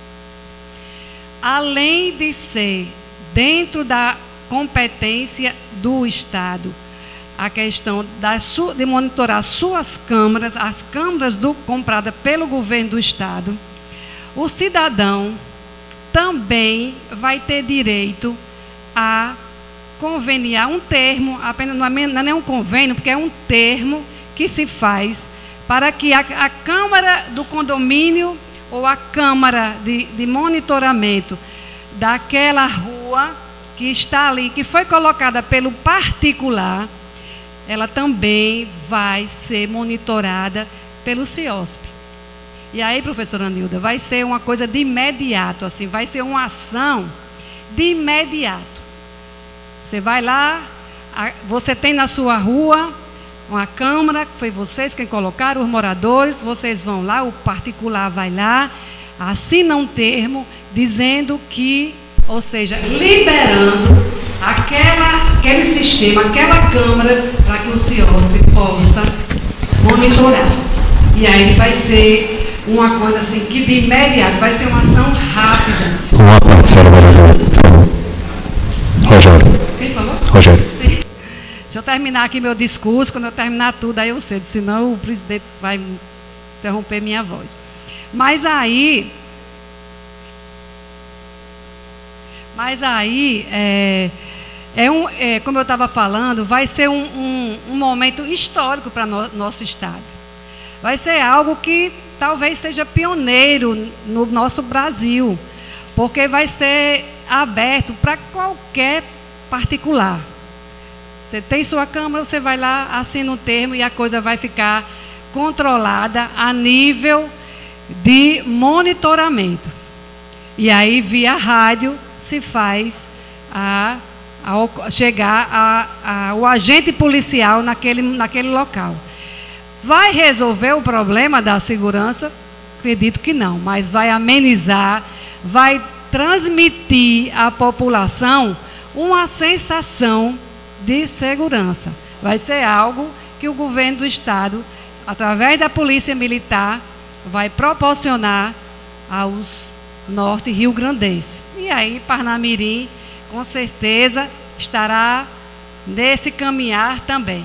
além de ser dentro da competência do estado, a questão da su, de monitorar suas câmaras, as câmaras do, compradas pelo governo do estado, o cidadão também vai ter direito a conveniar um termo, apenas não é, não é um convênio, porque é um termo que se faz para que a, a Câmara do condomínio ou a Câmara de, de monitoramento daquela rua que está ali, que foi colocada pelo particular, ela também vai ser monitorada pelo CIOSP. E aí, professora Nilda, vai ser uma coisa de imediato, assim, vai ser uma ação de imediato. Você vai lá, você tem na sua rua uma câmara, que foi vocês quem colocaram, os moradores, vocês vão lá, o particular vai lá, assina um termo dizendo que, ou seja, liberando aquela, aquele sistema, aquela câmara, para que o CIOSP possa monitorar. E aí vai ser uma coisa assim, que de imediato, vai ser uma ação rápida. Uma parte, senhora vereadora, por favor. Rogério. Quem falou? Rogério. Sim. Deixa eu terminar aqui meu discurso, quando eu terminar tudo, aí eu cedo, senão o presidente vai interromper minha voz. Mas aí, mas aí, é, é um, é, como eu estava falando, vai ser um, um, um momento histórico para no, nosso Estado. Vai ser algo que talvez seja pioneiro no nosso Brasil, porque vai ser aberto para qualquer particular. Você tem sua Câmara, você vai lá, assina um termo e a coisa vai ficar controlada a nível de monitoramento. E aí, via rádio, se faz a, a chegar a, a, o agente policial naquele, naquele local. Vai resolver o problema da segurança? Acredito que não, mas vai amenizar, vai transmitir à população uma sensação de segurança. Vai ser algo que o governo do Estado, através da Polícia Militar, vai proporcionar aos norte rio-grandenses. E aí, Parnamirim, com certeza, estará nesse caminhar também.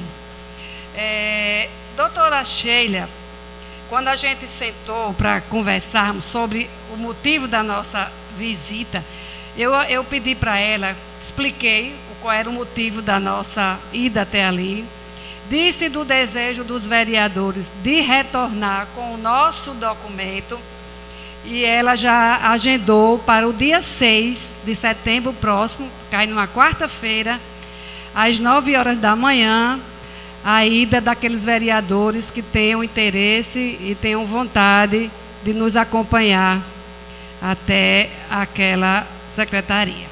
É, doutora Sheila, quando a gente sentou para conversarmos sobre o motivo da nossa visita, eu, eu pedi para ela, expliquei qual era o motivo da nossa ida até ali, disse do desejo dos vereadores de retornar com o nosso documento, e ela já agendou para o dia seis de setembro próximo, cai numa quarta-feira, às nove horas da manhã, a ida daqueles vereadores que tenham interesse e tenham vontade de nos acompanhar até aquela secretaria.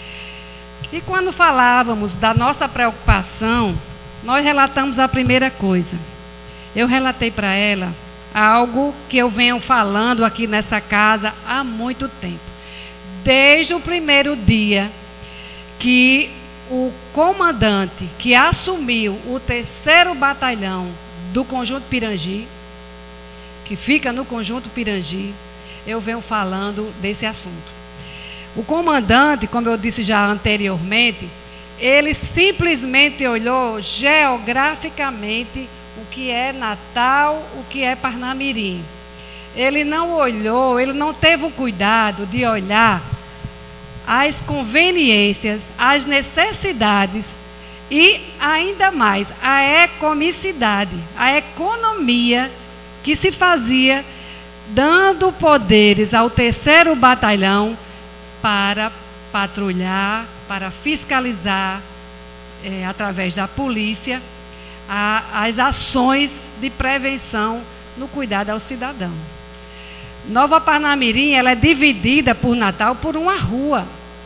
E quando falávamos da nossa preocupação, nós relatamos a primeira coisa. Eu relatei para ela algo que eu venho falando aqui nessa casa há muito tempo. Desde o primeiro dia que o comandante que assumiu o terceiro batalhão do Conjunto Pirangi, que fica no Conjunto Pirangi, eu venho falando desse assunto. O comandante, como eu disse já anteriormente, ele simplesmente olhou geograficamente o que é Natal, o que é Parnamirim. Ele não olhou, ele não teve o cuidado de olhar as conveniências, as necessidades e, ainda mais, a economicidade, a economia que se fazia dando poderes ao terceiro batalhão para patrulhar, para fiscalizar, é, através da polícia, a, as ações de prevenção no cuidado ao cidadão. Nova Parnamirim, ela é dividida por Natal por uma rua.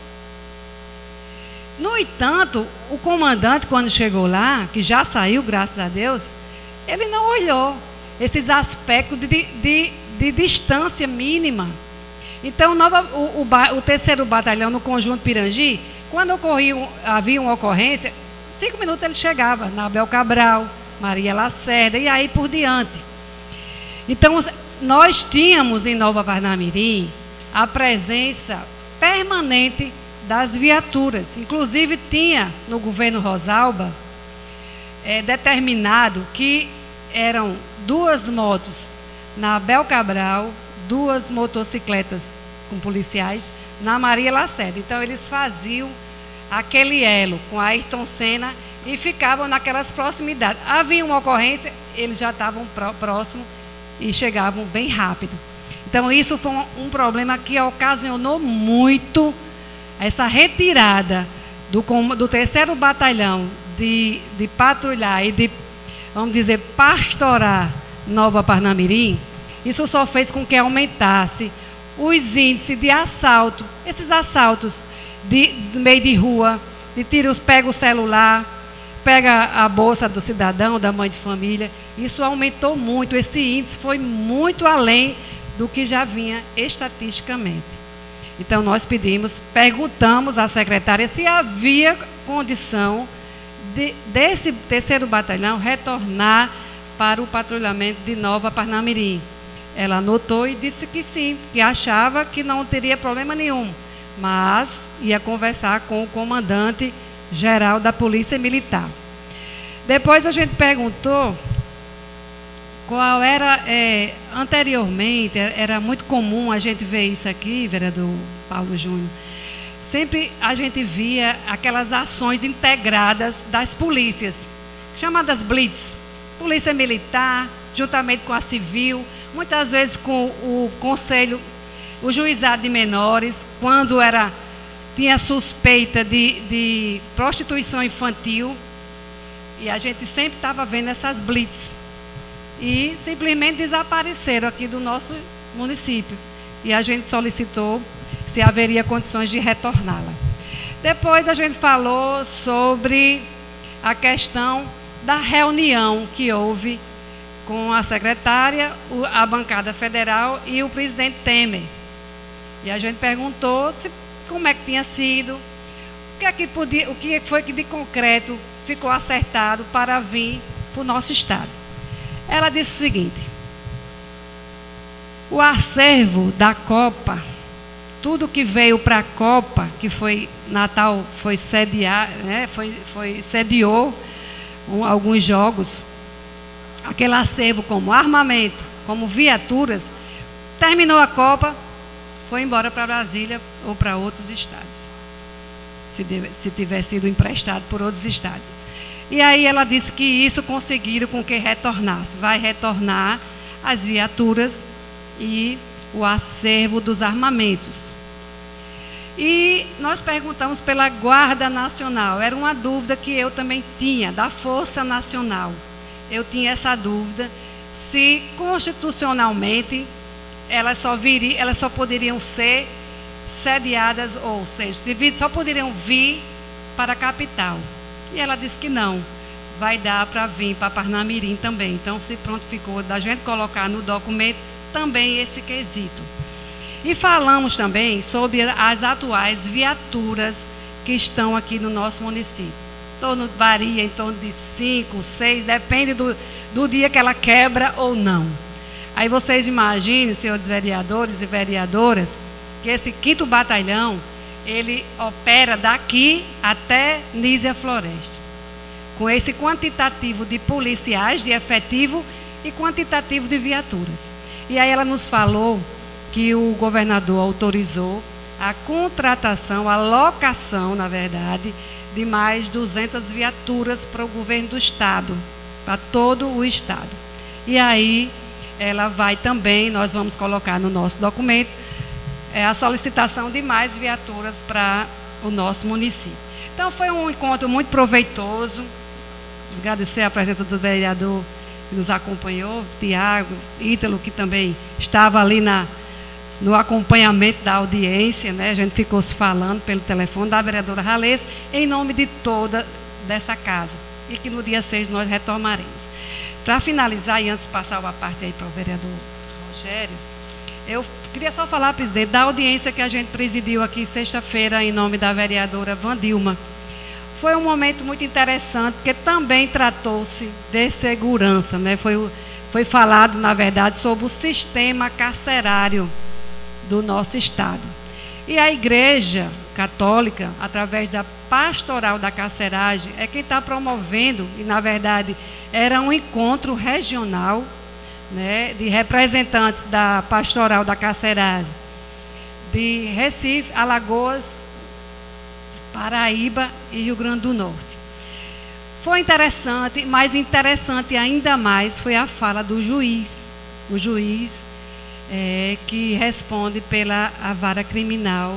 No entanto, o comandante, quando chegou lá, que já saiu, graças a Deus, ele não olhou esses aspectos de, de, de distância mínima. Então, nova, o, o, o terceiro batalhão no Conjunto Pirangi, quando ocorria, havia uma ocorrência, cinco minutos ele chegava na Abel Cabral, Maria Lacerda e aí por diante. Então, nós tínhamos em Nova Parnamirim a presença permanente das viaturas. Inclusive, tinha no governo Rosalba é, determinado que eram duas motos na Abel Cabral, duas motocicletas com policiais na Maria Lacerda. Então, eles faziam aquele elo com a Ayrton Senna e ficavam naquelas proximidades. Havia uma ocorrência, eles já estavam próximos e chegavam bem rápido. Então, isso foi um, um problema que ocasionou muito essa retirada do, do terceiro batalhão de, de patrulhar e de, vamos dizer, pastorar Nova Parnamirim. Isso só fez com que aumentasse os índices de assalto, esses assaltos de, de meio de rua, de tiros, pega o celular, pega a bolsa do cidadão, da mãe de família. Isso aumentou muito, esse índice foi muito além do que já vinha estatisticamente. Então, nós pedimos, perguntamos à secretária se havia condição de, desse terceiro batalhão retornar para o patrulhamento de Nova Parnamirim. Ela anotou e disse que sim, que achava que não teria problema nenhum, mas ia conversar com o comandante-geral da Polícia Militar. Depois a gente perguntou qual era, é, anteriormente, era muito comum a gente ver isso aqui, vereador Paulo Júnior, sempre a gente via aquelas ações integradas das polícias, chamadas blitz, polícia militar, juntamente com a civil, muitas vezes com o conselho, o juizado de menores, quando era, tinha suspeita de, de prostituição infantil, e a gente sempre estava vendo essas blitz, e simplesmente desapareceram aqui do nosso município, e a gente solicitou se haveria condições de retorná-la. Depois a gente falou sobre a questão da reunião que houve com a secretária, a bancada federal e o presidente Temer. E a gente perguntou se, como é que tinha sido, o que, é que, podia, o que foi que de concreto ficou acertado para vir para o nosso estado. Ela disse o seguinte: o acervo da Copa, tudo que veio para a Copa, que foi Natal, foi sediar, né, foi, foi sediou um, alguns jogos, aquele acervo como armamento, como viaturas, terminou a Copa, foi embora para Brasília ou para outros estados, se, deve, se tiver sido emprestado por outros estados. E aí ela disse que isso conseguiram com que retornasse, vai retornar as viaturas e o acervo dos armamentos. E nós perguntamos pela Guarda Nacional, era uma dúvida que eu também tinha, da Força Nacional. Eu tinha essa dúvida se constitucionalmente elas só, viria, elas só poderiam ser sediadas, ou seja, só poderiam vir para a capital. E ela disse que não, vai dar para vir para Parnamirim também. Então, se pronto ficou da gente colocar no documento também esse quesito. E falamos também sobre as atuais viaturas que estão aqui no nosso município. Torno, varia em torno de cinco, seis, depende do, do dia que ela quebra ou não. Aí vocês imaginem, senhores vereadores e vereadoras, que esse quinto batalhão, ele opera daqui até Nísia Floresta, com esse quantitativo de policiais, de efetivo e quantitativo de viaturas. E aí ela nos falou que o governador autorizou a contratação, a locação, na verdade, de mais duzentas viaturas para o governo do estado, para todo o estado. E aí ela vai também, nós vamos colocar no nosso documento, é a solicitação de mais viaturas para o nosso município. Então, foi um encontro muito proveitoso. Agradecer a presença do vereador que nos acompanhou, Tiago, Ítalo, que também estava ali na, no acompanhamento da audiência, né? A gente ficou se falando pelo telefone, da vereadora Ralês, em nome de toda dessa casa. E que no dia seis nós retomaremos. Para finalizar, e antes de passar uma parte aí para o vereador Rogério, eu queria só falar, presidente, da audiência que a gente presidiu aqui sexta-feira em nome da vereadora Vandilma. Foi um momento muito interessante, porque também tratou-se de segurança, né? Foi, foi falado, na verdade, sobre o sistema carcerário do nosso estado. E a Igreja Católica, através da Pastoral da Carceragem, é quem está promovendo, e na verdade era um encontro regional, né, de representantes da Pastoral da Carceragem, de Recife, Alagoas, Paraíba e Rio Grande do Norte. Foi interessante, mas interessante ainda mais foi a fala do juiz, o juiz é, que responde pela a vara criminal.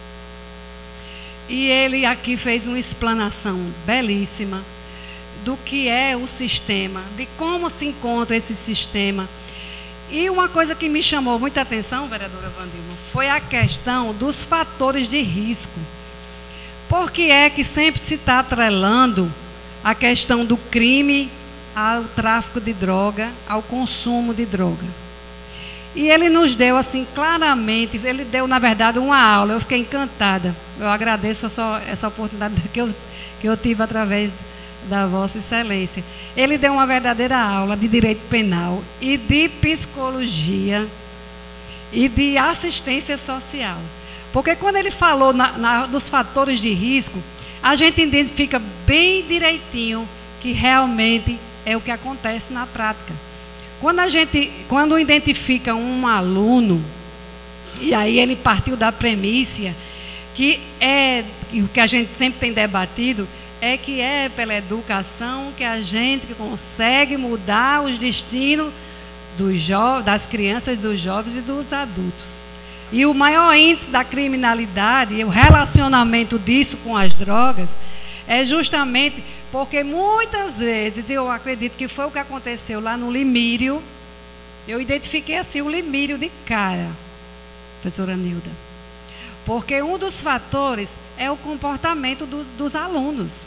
E ele aqui fez uma explanação belíssima do que é o sistema, de como se encontra esse sistema. E uma coisa que me chamou muita atenção, vereadora Wandilma, foi a questão dos fatores de risco. Por que é que sempre se está atrelando a questão do crime ao tráfico de droga, ao consumo de droga? E ele nos deu assim claramente, ele deu na verdade uma aula, eu fiquei encantada. Eu agradeço essa, essa oportunidade que eu, que eu tive através da Vossa Excelência. Ele deu uma verdadeira aula de direito penal e de psicologia e de assistência social. Porque quando ele falou na, na, dos fatores de risco, a gente identifica bem direitinho que realmente é o que acontece na prática. Quando a gente, quando identifica um aluno, e aí ele partiu da premissa que é o que a gente sempre tem debatido, é que é pela educação que a gente consegue mudar os destinos dos jovens, das crianças, dos jovens e dos adultos. E o maior índice da criminalidade e o relacionamento disso com as drogas é justamente porque muitas vezes, eu acredito que foi o que aconteceu lá no Limírio, eu identifiquei assim o Limírio de cara, professora Nilda. Porque um dos fatores é o comportamento do, dos alunos.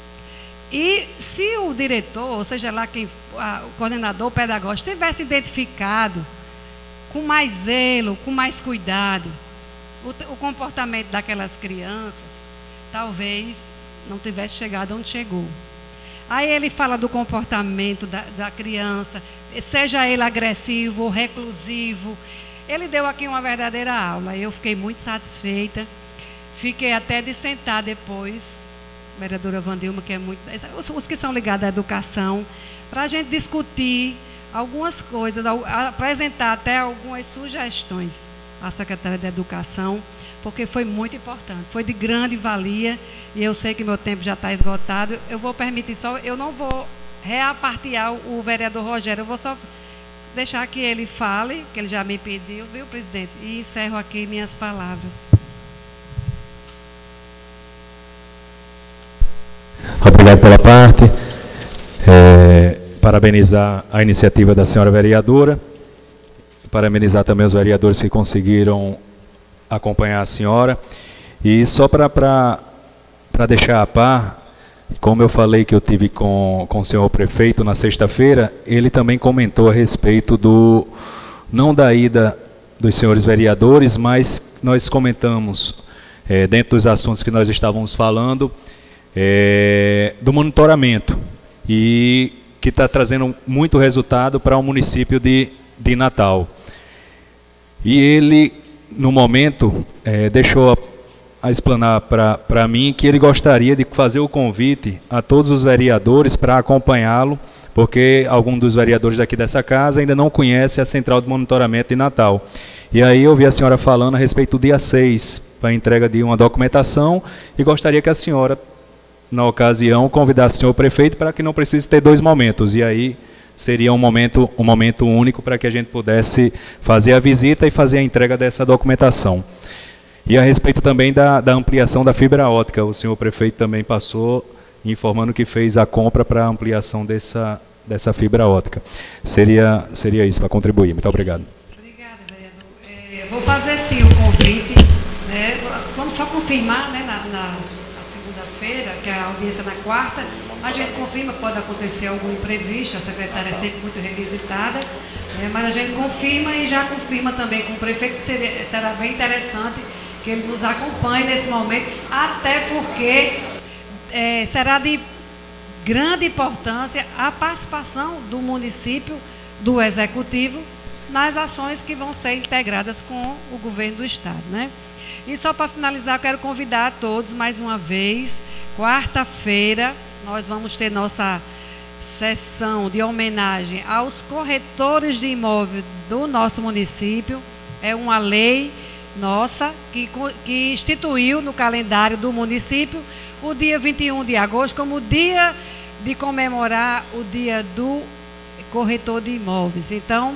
E se o diretor, ou seja lá quem, a, o coordenador o pedagógico, tivesse identificado com mais zelo, com mais cuidado, o, o comportamento daquelas crianças, talvez não tivesse chegado onde chegou. Aí ele fala do comportamento da, da criança, seja ele agressivo ou reclusivo. Ele deu aqui uma verdadeira aula, eu fiquei muito satisfeita, fiquei até de sentar depois, vereadora Wandilma, que é muito, os, os que são ligados à educação, para a gente discutir algumas coisas, apresentar até algumas sugestões à secretária de Educação, porque foi muito importante, foi de grande valia, e eu sei que meu tempo já está esgotado, eu vou permitir só, eu não vou reapartear o, o vereador Rogério, eu vou só deixar que ele fale, que ele já me pediu, viu, presidente? E encerro aqui minhas palavras. Obrigado pela parte. É, parabenizar a iniciativa da senhora vereadora. Parabenizar também os vereadores que conseguiram acompanhar a senhora. E só para deixar a par, como eu falei que eu tive com, com o senhor prefeito na sexta-feira, ele também comentou a respeito do, não da ida dos senhores vereadores, mas nós comentamos, é, dentro dos assuntos que nós estávamos falando, é, do monitoramento, e que está trazendo muito resultado para o município de, de Natal. E ele, no momento, é, deixou a a explanar para mim que ele gostaria de fazer o convite a todos os vereadores para acompanhá-lo, porque algum dos vereadores daqui dessa casa ainda não conhece a Central de Monitoramento de Natal. E aí eu vi a senhora falando a respeito do dia seis, para a entrega de uma documentação, e gostaria que a senhora, na ocasião, convidasse o senhor prefeito para que não precise ter dois momentos, e aí seria um momento, um momento único para que a gente pudesse fazer a visita e fazer a entrega dessa documentação. E a respeito também da, da ampliação da fibra ótica, o senhor prefeito também passou informando que fez a compra para a ampliação dessa, dessa fibra ótica. Seria, seria isso, para contribuir. Muito obrigado. Obrigada, vereador. É, vou fazer sim o convite. Né? Vamos só confirmar, né, na, na, na segunda-feira, que é a audiência na quarta. A gente confirma, pode acontecer algum imprevisto, a secretária é sempre muito requisitada, né? Mas a gente confirma e já confirma também com o prefeito, que seria, será bem interessante que ele nos acompanhe nesse momento, até porque é, será de grande importância a participação do município, do executivo, nas ações que vão ser integradas com o governo do estado, né? E só para finalizar, eu quero convidar a todos mais uma vez, quarta-feira, nós vamos ter nossa sessão de homenagem aos corretores de imóveis do nosso município. É uma lei nossa, que, que instituiu no calendário do município o dia vinte e um de agosto como dia de comemorar o dia do corretor de imóveis. Então,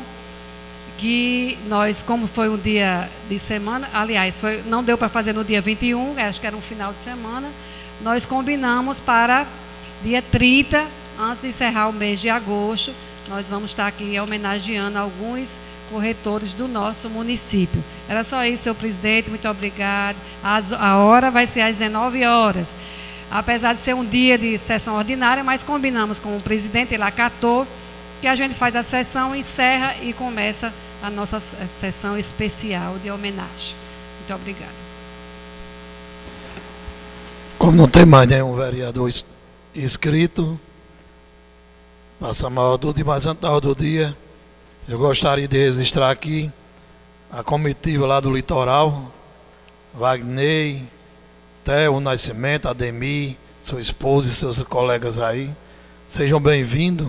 que nós, como foi um dia de semana, aliás, foi, não deu para fazer no dia vinte e um, acho que era um final de semana, nós combinamos para dia trinta, antes de encerrar o mês de agosto, nós vamos estar aqui homenageando alguns corretores do nosso município. Era só isso, senhor presidente, muito obrigado. A hora vai ser às dezenove horas. Apesar de ser um dia de sessão ordinária, mas combinamos com o presidente, ele acatou, que a gente faz a sessão, encerra e começa a nossa sessão especial de homenagem. Muito obrigada. Como não tem mais nenhum vereador inscrito, passamos a ordem de mais antes da ordem do dia. Eu gostaria de registrar aqui a comitiva lá do litoral, Wagner, Theo Nascimento, Ademir, sua esposa e seus colegas aí. Sejam bem-vindos.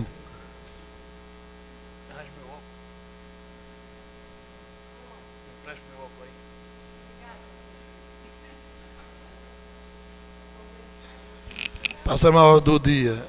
Passamos a ordem do dia.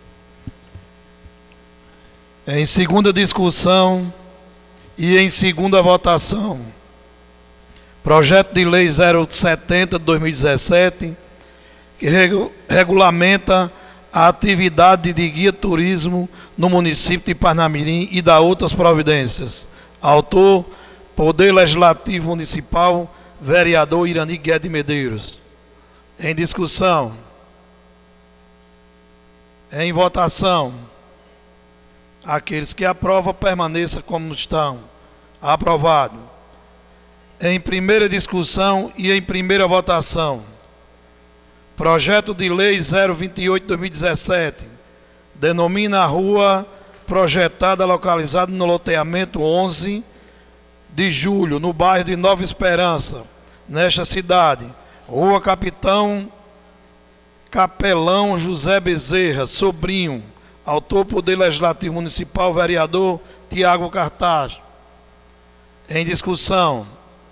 Em segunda discussão e em segunda votação, projeto de lei zero setenta de dois mil e dezessete, que regu regulamenta a atividade de guia turismo no município de Parnamirim e dá outras providências. Autor, Poder Legislativo Municipal, vereador Irani Guedes de Medeiros. Em discussão. Em votação. Aqueles que aprovam, permaneçam como estão. Aprovado. Em primeira discussão e em primeira votação. Projeto de lei zero vinte e oito de dois mil e dezessete. Denomina a rua projetada localizada no loteamento onze de julho, no bairro de Nova Esperança, nesta cidade. Rua Capitão Capelão José Bezerra, sobrinho. Autor, Poder Legislativo Municipal, vereador Tiago Cartaz. Em discussão.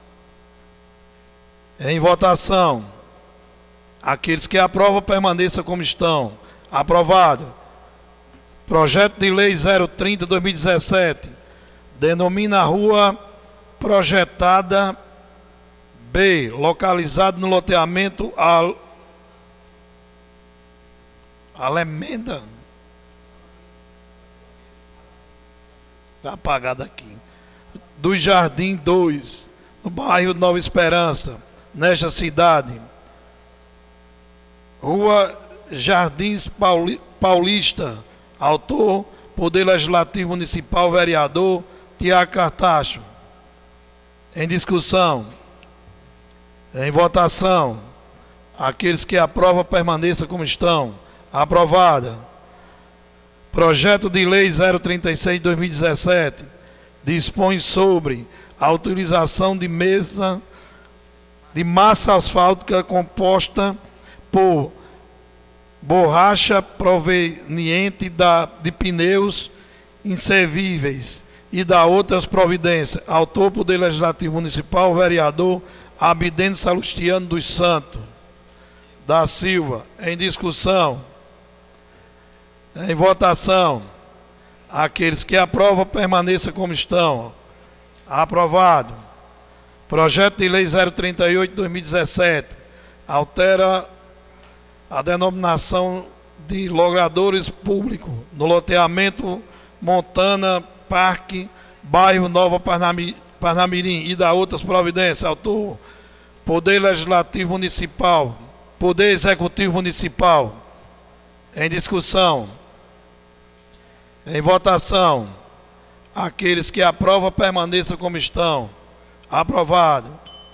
Em votação. Aqueles que aprovam, permaneçam como estão. Aprovado. Projeto de lei zero trinta de dois mil e dezessete. Denomina a rua projetada B, localizado no loteamento Al... Alemenda. Está apagado aqui. Do Jardim dois, no bairro Nova Esperança, nesta cidade. Rua Jardins Pauli... Paulista. Autor, Poder Legislativo Municipal, vereador Tiago Cartacho. Em discussão. Em votação. Aqueles que aprovam, permaneçam como estão. Aprovada. Projeto de lei zero trinta e seis de dois mil e dezessete. Dispõe sobre a utilização de mesa de massa asfáltica composta por borracha proveniente da, de pneus inservíveis e da outras providências. Autor, Poder Legislativo Municipal, vereador Abidene Salustiano dos Santos da Silva. Em discussão. Em votação. Aqueles que aprovam, permaneçam como estão. Aprovado. Projeto de lei zero trinta e oito de dois mil e dezessete. Altera a denominação de logradores públicos no loteamento Montana Parque, bairro Nova Parnamirim e da outras providências. Autor, Poder Legislativo Municipal, Poder Executivo Municipal. Em discussão. Em votação. Aqueles que aprovam, permaneçam como estão. Aprovado.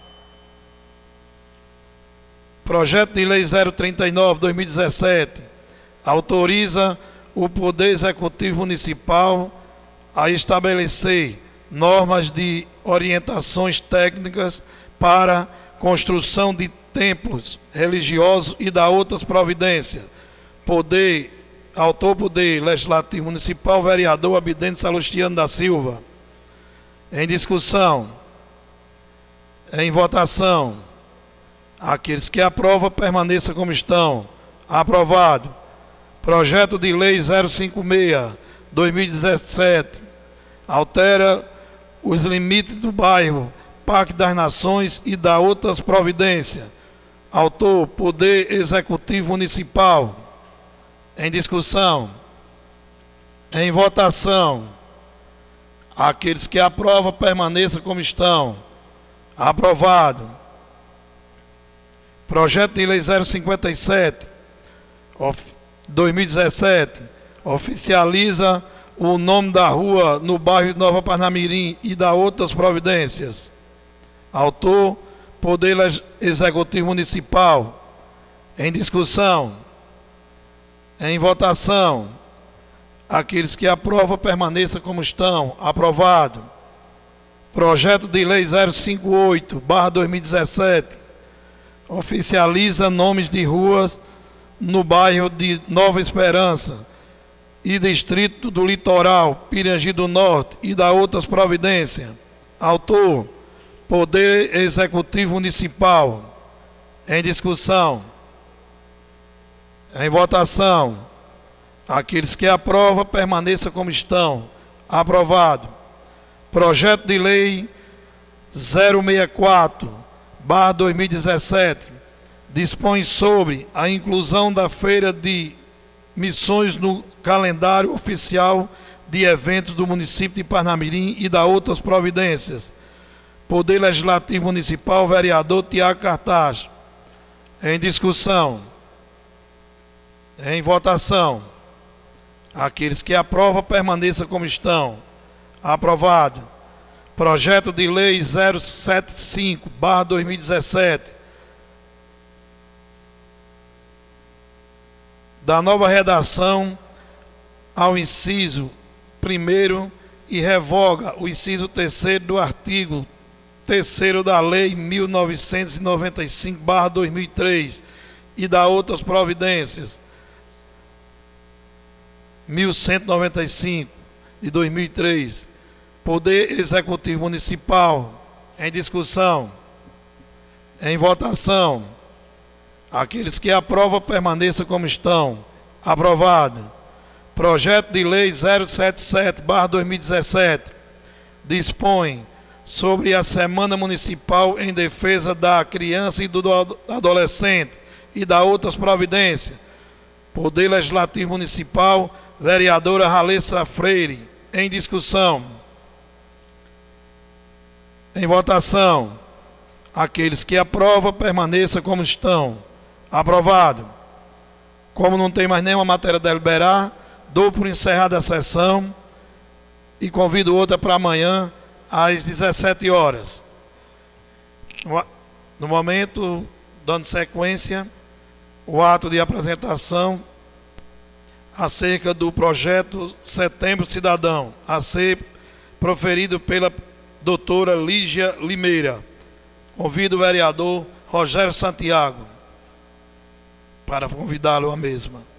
Projeto de lei zero trinta e nove de dois mil e dezessete. Autoriza o Poder Executivo Municipal a estabelecer normas de orientações técnicas para construção de templos religiosos e da outras providências. Poder, autor, Poder Legislativo Municipal, vereador Abidene Salustiano da Silva. Em discussão. Em votação. Aqueles que aprovam, permaneçam como estão. Aprovado. Projeto de lei zero cinquenta e seis de dois mil e dezessete. Altera os limites do bairro Parque das Nações e da outras providências. Autor, Poder Executivo Municipal. Em discussão. Em votação. Aqueles que aprovam, permaneçam como estão. Aprovado. Projeto de Lei zero cinquenta e sete, dois mil e dezessete, oficializa o nome da rua no bairro de Nova Parnamirim e dá outras providências. Autor, Poder Executivo Municipal. Em discussão. Em votação. Aqueles que aprovam, permaneçam como estão. Aprovado. Projeto de Lei zero cinquenta e oito, barra dois mil e dezessete, oficializa nomes de ruas no bairro de Nova Esperança e Distrito do Litoral, Pirangi do Norte, e dá outras providências. Autor, Poder Executivo Municipal. Em discussão. Em votação. Aqueles que aprovam, permaneçam como estão. Aprovado. Projeto de Lei zero sessenta e quatro, barra dois mil e dezessete, dispõe sobre a inclusão da Feira de Missões no calendário oficial de eventos do município de Parnamirim e dá outras providências. Poder Legislativo Municipal, vereador Tiago Cartaz. Em discussão. Em votação. Aqueles que aprovam, permaneçam como estão. Aprovado. Projeto de Lei zero setenta e cinco, barra dois mil e dezessete. Da nova redação ao inciso primeiro e revoga o inciso terceiro do artigo terceiro da Lei mil novecentos e noventa e cinco, barra dois mil e três e dá outras providências. mil cento e noventa e cinco de dois mil e três. Poder Executivo Municipal. Em discussão. Em votação. Aqueles que aprovam, permaneçam como estão. Aprovado. Projeto de Lei zero setenta e sete, barra dois mil e dezessete. Dispõe sobre a Semana Municipal em Defesa da Criança e do Adolescente e dá outras providências. Poder Legislativo Municipal, vereadora Ralessa Freire. Em discussão. Em votação. Aqueles que aprovam, permaneçam como estão. Aprovado. Como não tem mais nenhuma matéria a deliberar, dou por encerrada a sessão e convido outra para amanhã, às dezessete horas. No momento, dando sequência, o ato de apresentação acerca do projeto Setembro Cidadão, a ser proferido pela doutora Lígia Limeira. Convido o vereador Rogério Santiago para convidá-lo à mesma.